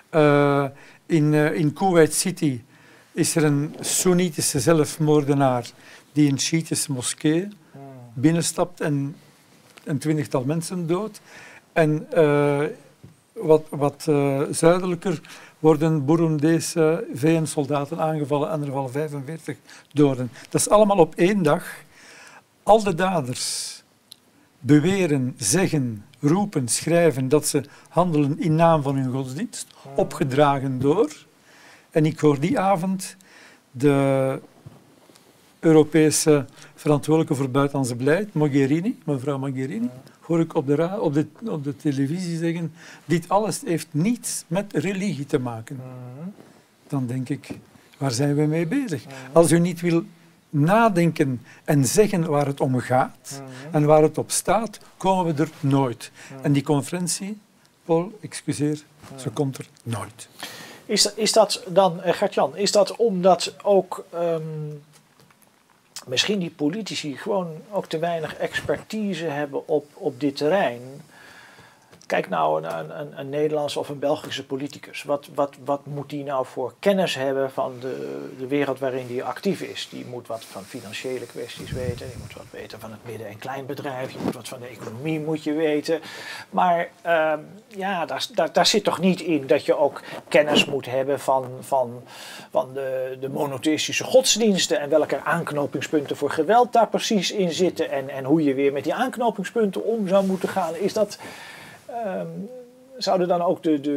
In Kuwait City is er een Soenitische zelfmoordenaar die een Shiïtische moskee binnenstapt en een 20-tal mensen dood. En wat zuidelijker worden Burundese VN-soldaten aangevallen en er vallen 45 doden. Dat is allemaal op één dag. Al de daders beweren, zeggen, roepen, schrijven dat ze handelen in naam van hun godsdienst, opgedragen door. En ik hoor die avond de Europese verantwoordelijke voor buitenlandse beleid, mevrouw Mogherini, hoor ik op de televisie zeggen, dit alles heeft niets met religie te maken. Dan denk ik, waar zijn we mee bezig? Als u niet wil nadenken en zeggen waar het om gaat en waar het op staat, komen we er nooit. En die conferentie, Paul, excuseer, ze komt er nooit. Is dat dan, Gert-Jan, is dat omdat ook misschien die politici gewoon ook te weinig expertise hebben op dit terrein. Kijk nou een Nederlandse of een Belgische politicus. Wat moet die nou voor kennis hebben van de wereld waarin die actief is? Die moet wat van financiële kwesties weten. Die moet wat weten van het midden- en kleinbedrijf. Je moet wat van de economie moet je weten. Maar daar zit toch niet in dat je ook kennis moet hebben van de monotheïstische godsdiensten. En welke aanknopingspunten voor geweld daar precies in zitten. En hoe je weer met die aanknopingspunten om zou moeten gaan. Is dat... zouden dan ook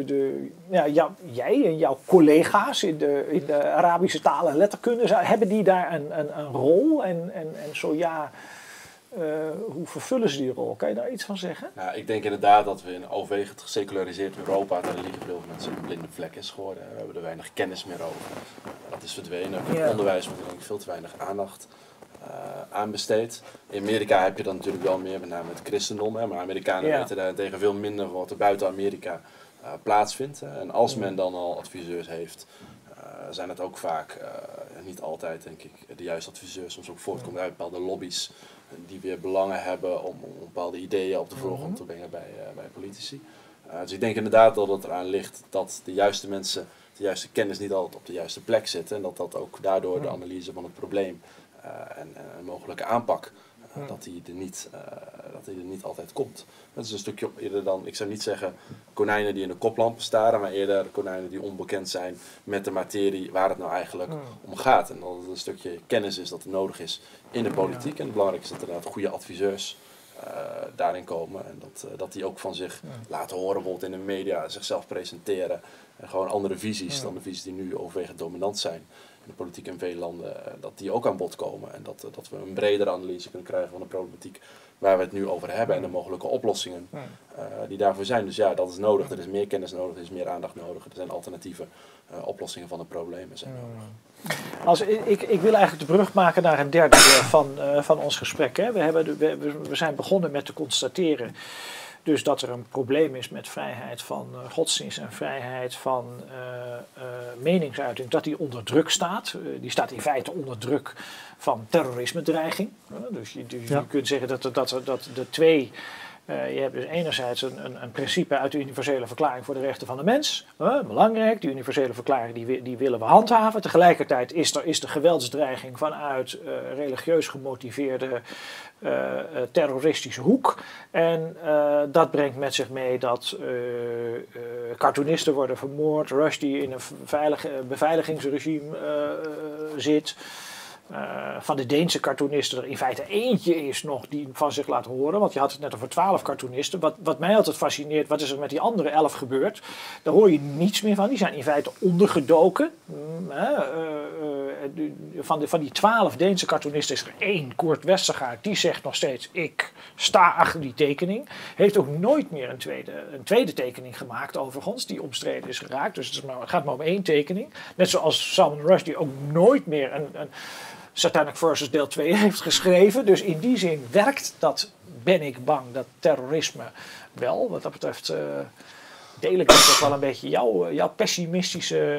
jij en jouw collega's in de Arabische taal en letterkunde, hebben die daar een rol? En zo ja, hoe vervullen ze die rol? Kan je daar iets van zeggen? Nou, ik denk inderdaad dat we in een overwegend geseculariseerd Europa de religie voor heel veel mensen een blinde vlek is geworden. We hebben er weinig kennis meer over. Dat is verdwenen. Het onderwijs wordt denk ik veel te weinig aandacht aan besteed. In Amerika heb je dan natuurlijk wel meer, met name het christendom, hè, maar Amerikanen weten daartegen veel minder wat er buiten Amerika plaatsvindt. En als men dan al adviseurs heeft, zijn het ook vaak, niet altijd denk ik, de juiste adviseurs, soms ook voortkomen uit bepaalde lobby's die weer belangen hebben om bepaalde ideeën op de voorgrond te brengen bij politici. Dus ik denk inderdaad dat het eraan ligt dat de juiste mensen, de juiste kennis niet altijd op de juiste plek zitten en dat ook daardoor de analyse van het probleem en een mogelijke aanpak, dat die er niet altijd komt. Dat is een stukje eerder dan, ik zou niet zeggen konijnen die in de koplampen staren, maar eerder konijnen die onbekend zijn met de materie waar het nou eigenlijk om gaat. En dat het een stukje kennis is dat er nodig is in de politiek. En het belangrijkste is dat inderdaad goede adviseurs daarin komen. En dat die ook van zich laten horen, bijvoorbeeld in de media, zichzelf presenteren. En gewoon andere visies dan de visies die nu overwegend dominant zijn in de politiek in veel landen, dat die ook aan bod komen. En dat we een bredere analyse kunnen krijgen van de problematiek waar we het nu over hebben en de mogelijke oplossingen die daarvoor zijn. Dus ja, dat is nodig. Er is meer kennis nodig, er is meer aandacht nodig. Er zijn alternatieve oplossingen van de problemen zijn nodig. Ik wil eigenlijk de brug maken naar een derde deel van ons gesprek. Hè. We zijn begonnen met te constateren dus dat er een probleem is met vrijheid van godsdienst en vrijheid van meningsuiting, dat die onder druk staat. Die staat in feite onder druk van terrorisme-dreiging. Dus je kunt zeggen dat de twee... je hebt dus enerzijds een principe uit de Universele Verklaring voor de Rechten van de Mens. Belangrijk, die Universele Verklaring die willen we handhaven. Tegelijkertijd is de geweldsdreiging vanuit religieus gemotiveerde terroristische hoek. En dat brengt met zich mee dat cartoonisten worden vermoord. Rushdie in een beveiligingsregime zit. Van de Deense cartoonisten er in feite eentje is nog die van zich laat horen. Want je had het net over 12 cartoonisten. Wat mij altijd fascineert, wat is er met die andere 11 gebeurd? Daar hoor je niets meer van. Die zijn in feite ondergedoken. Van die 12 Deense cartoonisten is er 1, Koert Westergaard, die zegt nog steeds: ik sta achter die tekening. Heeft ook nooit meer een tweede tekening gemaakt overigens, die omstreden is geraakt. Dus het gaat maar om 1 tekening. Net zoals Salman Rushdie ook nooit meer een Satanic Verses deel 2 heeft geschreven. Dus in die zin werkt dat, ben ik bang, dat terrorisme wel. Wat dat betreft deel ik ook wel een beetje jouw pessimistische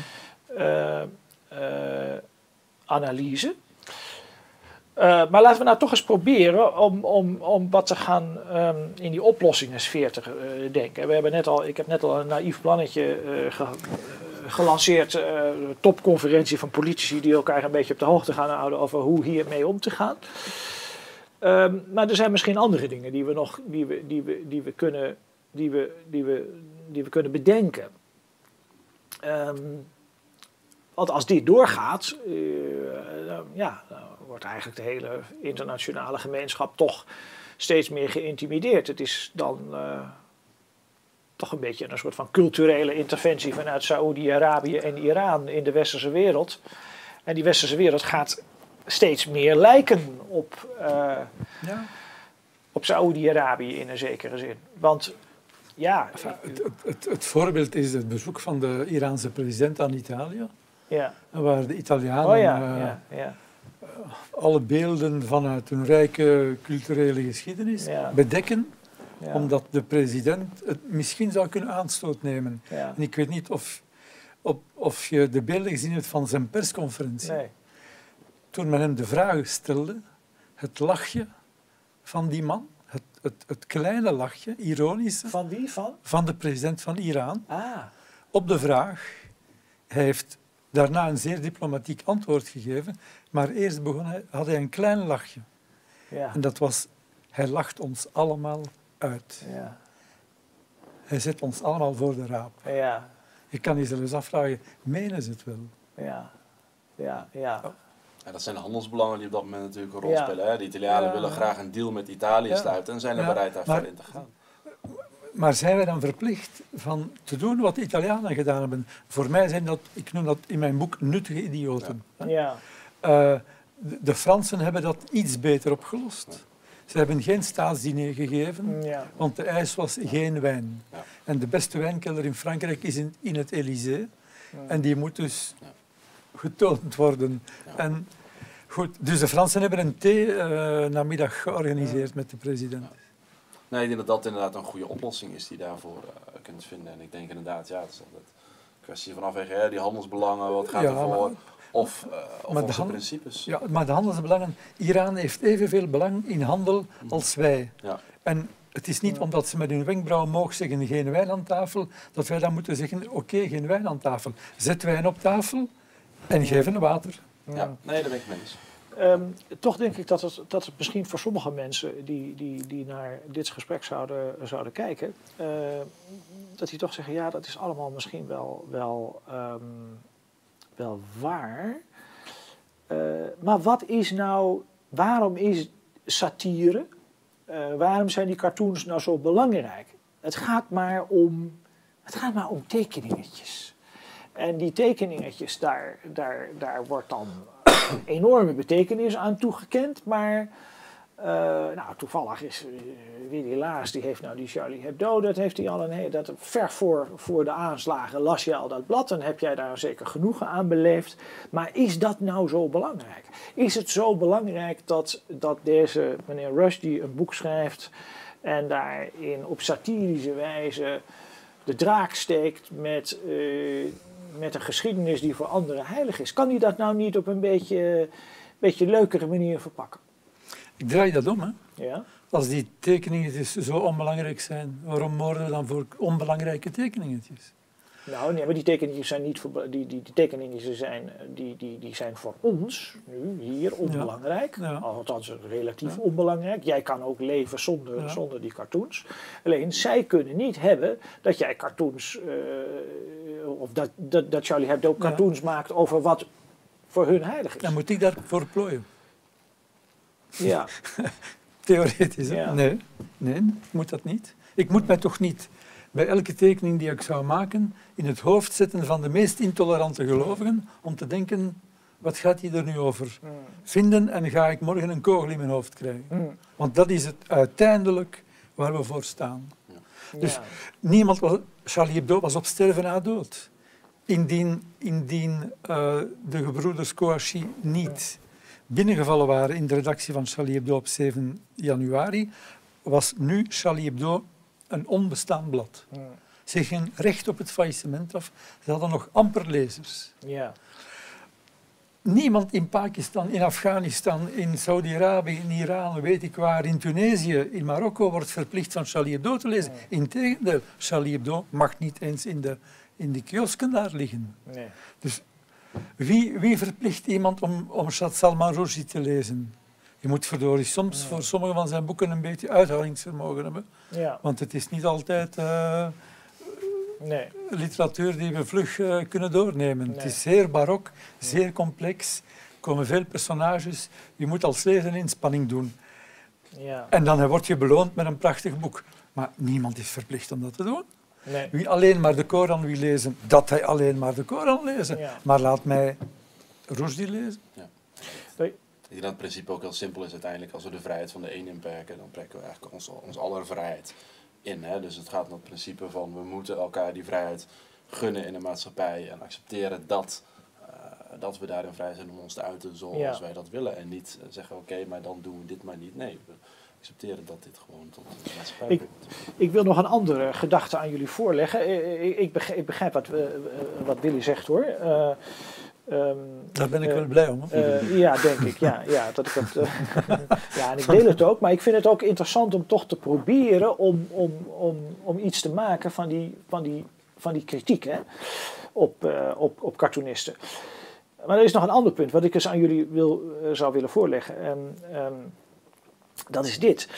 analyse. Maar laten we nou toch eens proberen om wat te gaan in die oplossingensfeer te denken. Ik heb net al een naïef plannetje gelanceerd, topconferentie van politici die elkaar een beetje op de hoogte gaan houden over hoe hiermee om te gaan. Maar er zijn misschien andere dingen die we kunnen bedenken. Want als dit doorgaat, dan wordt eigenlijk de hele internationale gemeenschap toch steeds meer geïntimideerd. Het is dan toch een beetje een soort van culturele interventie vanuit Saoedi-Arabië en Iran in de westerse wereld. En die westerse wereld gaat steeds meer lijken op Saoedi-Arabië in een zekere zin. Want ja... Het voorbeeld is het bezoek van de Iraanse president aan Italië. Ja. Waar de Italianen alle beelden vanuit hun rijke culturele geschiedenis bedekken. Ja. Omdat de president het misschien zou kunnen aanstoot nemen. Ja. En ik weet niet of je de beelden gezien hebt van zijn persconferentie. Nee. toen men hem de vraag stelde, het lachje van die man, het kleine lachje, ironische, van wie? Van de president van Iran, Ah. op de vraag. Hij heeft daarna een zeer diplomatiek antwoord gegeven, maar eerst had hij een klein lachje. Ja. En dat was, hij lacht ons allemaal uit. Ja. Hij zet ons allemaal voor de raap. Ja. Je kan je zelfs afvragen, menen ze het wel? Ja. Ja. Ja. Ja, dat zijn de handelsbelangen die op dat moment natuurlijk een rol spelen. Hè? De Italianen willen graag een deal met Italië sluiten en zijn er bereid daarvoor in te gaan. Maar zijn wij dan verplicht van te doen wat de Italianen gedaan hebben? Voor mij zijn dat, ik noem dat in mijn boek, nuttige idioten. Ja. De Fransen hebben dat iets beter opgelost. Ze hebben geen staatsdiner gegeven, want de eis was geen wijn. Ja. En de beste wijnkelder in Frankrijk is in het Élysée. Ja. En die moet dus getoond worden. Ja. En goed, dus de Fransen hebben een thee-namiddag georganiseerd met de president. Ja. Nee, ik denk dat dat inderdaad een goede oplossing is die je daarvoor kunt vinden. En ik denk inderdaad, ja, het is altijd een kwestie van afwegen, die handelsbelangen, wat gaat ervoor, of onze principes. Ja, maar de handelsbelangen, Iran heeft evenveel belang in handel als wij. Ja. En het is niet omdat ze met hun wenkbrauw omhoog zeggen geen wijn aan tafel, dat wij dan moeten zeggen oké, geen wijn aan tafel. Zet wijn op tafel en geef een water. Ja, nee, dat ben ik mee eens. Toch denk ik dat het misschien voor sommige mensen die naar dit gesprek zouden kijken, dat die toch zeggen, ja, dat is allemaal misschien wel waar. Maar wat is nou, waarom is satire, waarom zijn die cartoons nou zo belangrijk? Het gaat maar om tekeningetjes. En die tekeningetjes, daar wordt dan enorme betekenis aan toegekend, maar toevallig is Willy Laas, die heeft nou die Charlie Hebdo, dat heeft hij al dat ver voor de aanslagen las je al dat blad en heb jij daar zeker genoegen aan beleefd. Maar is dat nou zo belangrijk? Is het zo belangrijk dat deze meneer Rushdie een boek schrijft en daarin op satirische wijze de draak steekt met een geschiedenis die voor anderen heilig is? Kan hij dat nou niet op een beetje leukere manier verpakken? Ik draai dat om, hè. Ja? Als die tekeningetjes zo onbelangrijk zijn, waarom moorden we dan voor onbelangrijke tekeningetjes? Nou, nee, maar die tekeningetjes zijn niet voor, die tekeningetjes die zijn voor ons nu hier onbelangrijk. Ja. Althans relatief onbelangrijk. Jij kan ook leven zonder die cartoons. Alleen zij kunnen niet hebben dat jij cartoons of dat Charlie Hebdo cartoons maakt over wat voor hun heilig is. Dan moet ik daarvoor plooien. Ja. Theoretisch, hè? Ja. Nee, ik moet dat niet. Ik moet mij toch niet bij elke tekening die ik zou maken in het hoofd zetten van de meest intolerante gelovigen om te denken, wat gaat hij er nu over vinden en ga ik morgen een kogel in mijn hoofd krijgen. Want dat is het uiteindelijk waar we voor staan. Ja. Dus Charlie Hebdo was op sterven na dood. Indien de gebroeders Kouachi niet binnengevallen waren in de redactie van Charlie Hebdo op 7 januari, was nu Charlie Hebdo een onbestaand blad. Ze gingen recht op het faillissement af. Ze hadden nog amper lezers. Ja. Niemand in Pakistan, in Afghanistan, in Saudi-Arabië, in Iran, weet ik waar, in Tunesië, in Marokko wordt verplicht van Charlie Hebdo te lezen. Integendeel, Charlie Hebdo mag niet eens in de kiosken daar liggen. Nee. Dus wie verplicht iemand om Salman Rushdie te lezen? Je moet verdorie soms voor sommige van zijn boeken een beetje uithoudingsvermogen hebben. Ja. Want het is niet altijd literatuur die we vlug kunnen doornemen. Nee. Het is zeer barok, zeer complex. Er komen veel personages. Je moet als lezer een inspanning doen. Ja. En dan word je beloond met een prachtig boek. Maar niemand is verplicht om dat te doen. Nee. Wie alleen maar de Koran wil lezen, dat hij alleen maar de Koran lezen. Ja. Maar laat mij Rushdie lezen. Ja. Ik denk dat het principe ook heel simpel is uiteindelijk. Als we de vrijheid van de een inperken, dan perken we eigenlijk ons aller vrijheid in. Hè? Dus het gaat om het principe van we moeten elkaar die vrijheid gunnen in de maatschappij en accepteren dat we daarin vrij zijn om ons te uiten zoals wij dat willen. En niet zeggen oké, maar dan doen we dit maar niet. Nee, we accepteren dat dit gewoon tot de maatschappij komt. Ik wil nog een andere gedachte aan jullie voorleggen. Ik begrijp wat Willy zegt hoor. Daar ben ik wel blij om. Ja, denk ik. Ja, dat ik het, ja, en ik deel het ook. Maar ik vind het ook interessant om toch te proberen om iets te maken van die kritiek, hè, op cartoonisten. Maar er is nog een ander punt wat ik eens aan jullie zou willen voorleggen. Dat is dit.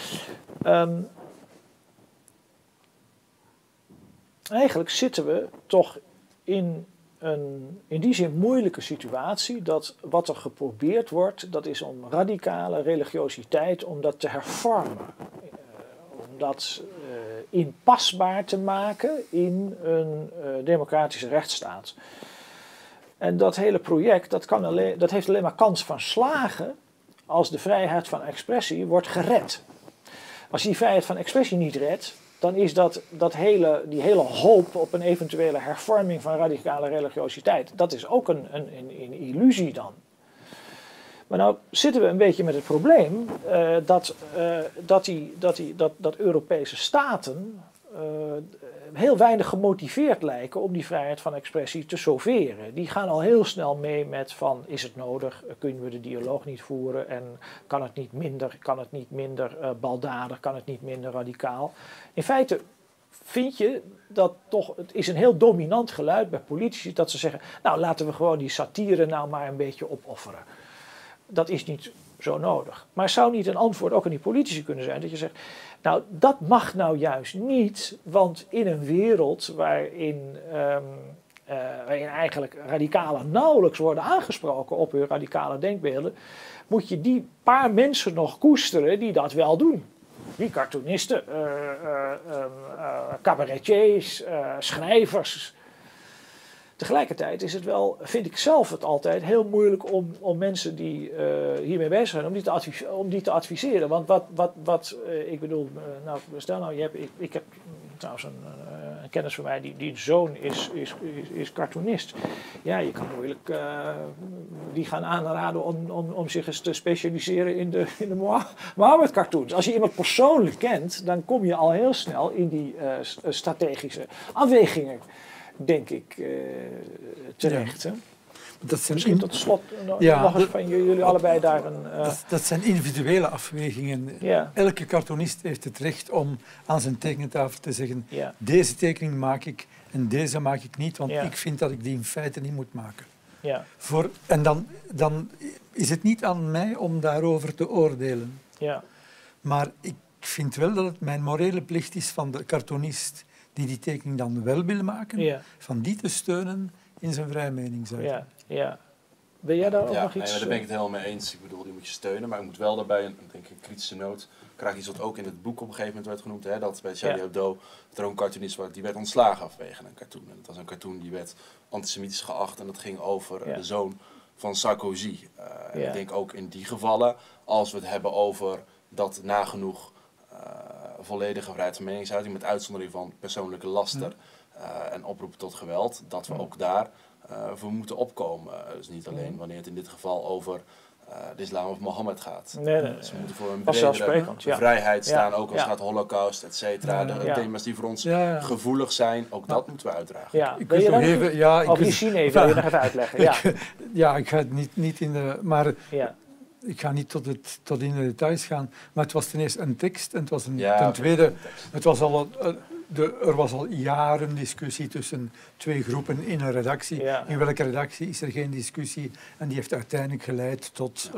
Eigenlijk zitten we toch in die zin moeilijke situatie dat wat er geprobeerd wordt, dat is om radicale religiositeit, om dat te hervormen. Om dat inpasbaar te maken in een democratische rechtsstaat. En dat hele project, dat heeft alleen maar kans van slagen als de vrijheid van expressie wordt gered. Als je die vrijheid van expressie niet redt, dan is die hele hoop op een eventuele hervorming van radicale religiositeit, dat is ook een illusie dan. Maar nou zitten we een beetje met het probleem dat Europese staten heel weinig gemotiveerd lijken om die vrijheid van expressie te sauveren. Die gaan al heel snel mee met van, is het nodig, kunnen we de dialoog niet voeren en kan het niet minder baldadig, kan het niet minder radicaal. In feite vind je dat toch, het is een heel dominant geluid bij politici dat ze zeggen, nou laten we gewoon die satire nou maar een beetje opofferen. Dat is niet zo nodig. Maar zou niet een antwoord ook aan die politici kunnen zijn dat je zegt, nou dat mag nou juist niet, want in een wereld waarin eigenlijk radicalen nauwelijks worden aangesproken op hun radicale denkbeelden, moet je die paar mensen nog koesteren die dat wel doen. Die cartoonisten, cabaretiers, schrijvers. Tegelijkertijd is het wel, vind ik zelf het altijd, heel moeilijk om mensen die hiermee bezig zijn, om die te adviseren. Want ik bedoel, nou, stel nou, ik heb trouwens een kennis van mij, die zoon is cartoonist. Ja, je kan moeilijk die gaan aanraden om zich eens te specialiseren in de Mohammed cartoons. Als je iemand persoonlijk kent, dan kom je al heel snel in die strategische afwegingen, denk ik, terecht. Ja. Misschien tot slot nog eens van jullie allebei daar een... Dat zijn individuele afwegingen. Ja. Elke cartoonist heeft het recht om aan zijn tekentafel te zeggen, deze tekening maak ik en deze maak ik niet, want ik vind dat ik die in feite niet moet maken. Ja. En dan is het niet aan mij om daarover te oordelen. Ja. Maar ik vind wel dat het mijn morele plicht is van de cartoonist die tekening dan wel wil maken, van die te steunen in zijn vrije meningsuiting. Ja. Ben jij daar ook nog iets? Nee, daar ben ik het helemaal mee eens. Ik bedoel, die moet je steunen, maar ik moet wel daarbij een kritische noot krijgen. Iets wat ook in het boek op een gegeven moment werd genoemd, hè, dat bij Charlie Hebdo er ook een cartoonist was, die werd ontslagen afwege een cartoon. En dat was een cartoon die werd antisemitisch geacht en dat ging over de zoon van Sarkozy. En ik denk ook in die gevallen, als we het hebben over dat nagenoeg volledige vrijheid van meningsuiting met uitzondering van persoonlijke laster en oproepen tot geweld, dat we ook daar voor moeten opkomen. Dus niet alleen wanneer het in dit geval over de islam of Mohammed gaat. Nee. Dus we moeten voor een bredere vrijheid staan, ook als het gaat holocaust, et cetera. De thema's die voor ons gevoelig zijn, ook dat moeten we uitdragen. Ja. Wil je nog die Chine wil je nog even uitleggen? Ik ga het niet in de... Maar ik ga niet tot in de details gaan, maar het was ten eerste een tekst en het was ten tweede, het was er was al jaren discussie tussen twee groepen in een redactie. Ja. In welke redactie is er geen discussie? En die heeft uiteindelijk geleid tot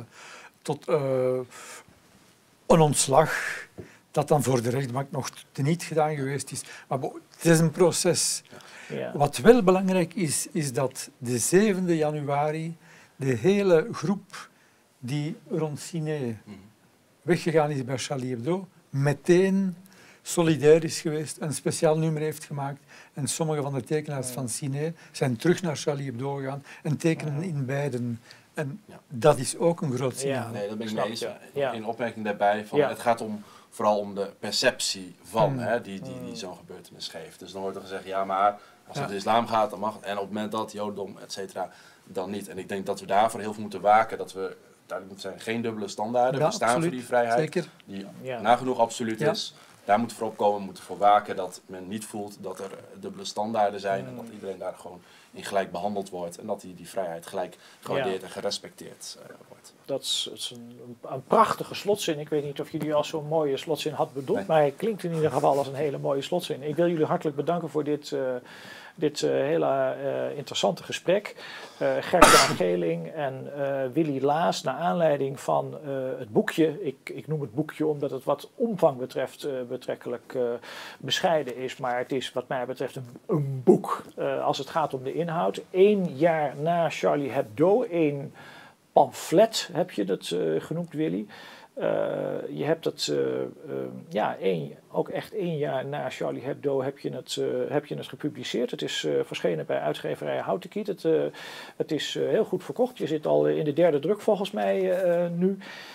een ontslag dat dan voor de rechtbank nog niet gedaan geweest is. Maar het is een proces. Ja. Wat wel belangrijk is dat de 7e januari de hele groep die rond Cine weggegaan is bij Charlie Hebdo, meteen solidair is geweest, een speciaal nummer heeft gemaakt en sommige van de tekenaars van Cine zijn terug naar Charlie Hebdo gegaan en tekenen in beiden. En dat is ook een groot signaal. Nee, dat ben ik mee eens. In opmerking daarbij, het gaat vooral om de perceptie van die zo'n gebeurtenis geeft. Dus dan wordt er gezegd, maar als het de islam gaat, dan mag het. En op het moment dat jodendom, et cetera, dan niet. En ik denk dat we daarvoor heel veel moeten waken, dat we duidelijk moeten zijn, geen dubbele standaarden. We staan voor die vrijheid, die nagenoeg absoluut is. daar moeten we voor opkomen. We moeten voor waken dat men niet voelt dat er dubbele standaarden zijn en dat iedereen daar gewoon in gelijk behandeld wordt en dat die vrijheid gelijk gewaardeerd en gerespecteerd wordt. Dat is een prachtige slotzin. Ik weet niet of jullie al zo'n mooie slotzin had bedoeld, maar hij klinkt in ieder geval als een hele mooie slotzin. Ik wil jullie hartelijk bedanken voor dit hele interessante gesprek. Gert-Jan Geeling en Willy Laas, naar aanleiding van het boekje. Ik noem het boekje omdat het wat omvang betreft betrekkelijk bescheiden is. Maar het is wat mij betreft een boek als het gaat om de inhoud. 1 jaar na Charlie Hebdo, 1 pamflet heb je dat genoemd, Willy. Je hebt het, ook echt 1 jaar na Charlie Hebdo heb je het gepubliceerd. Het is verschenen bij uitgeverij Houtekiet. Het is heel goed verkocht. Je zit al in de 3e druk volgens mij nu.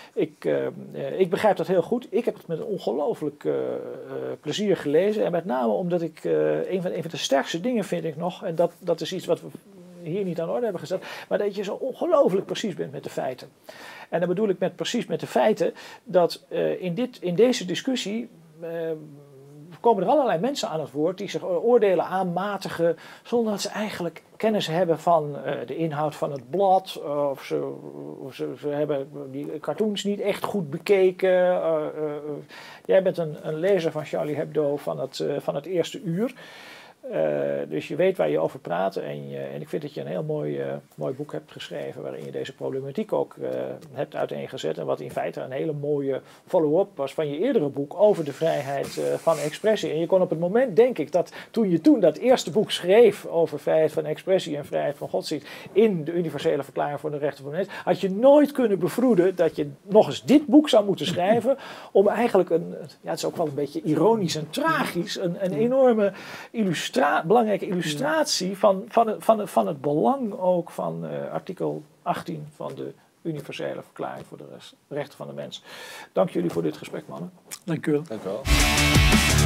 Ik begrijp dat heel goed. Ik heb het met een ongelooflijk plezier gelezen. En met name omdat ik een van de sterkste dingen vind ik nog. En dat is iets wat we hier niet aan orde hebben gezet. Maar dat je zo ongelooflijk precies bent met de feiten. En dan bedoel ik met precies met de feiten dat in deze discussie komen er allerlei mensen aan het woord die zich oordelen aanmatigen zonder dat ze eigenlijk kennis hebben van de inhoud van het blad. Of ze hebben die cartoons niet echt goed bekeken. Jij bent een lezer van Charlie Hebdo van het eerste uur. Dus je weet waar je over praat en ik vind dat je een heel mooi boek hebt geschreven waarin je deze problematiek ook hebt uiteengezet en wat in feite een hele mooie follow-up was van je eerdere boek over de vrijheid van expressie. En je kon op het moment, denk ik, dat toen je dat eerste boek schreef over vrijheid van expressie en vrijheid van godsdienst in de universele verklaring voor de rechten van de mens, had je nooit kunnen bevroeden dat je nog eens dit boek zou moeten schrijven om eigenlijk het is ook wel een beetje ironisch en tragisch, een enorme belangrijke illustratie van het belang ook van artikel 18 van de universele verklaring voor de rechten van de mens. Dank jullie voor dit gesprek, mannen. Dank u wel. Dank u wel.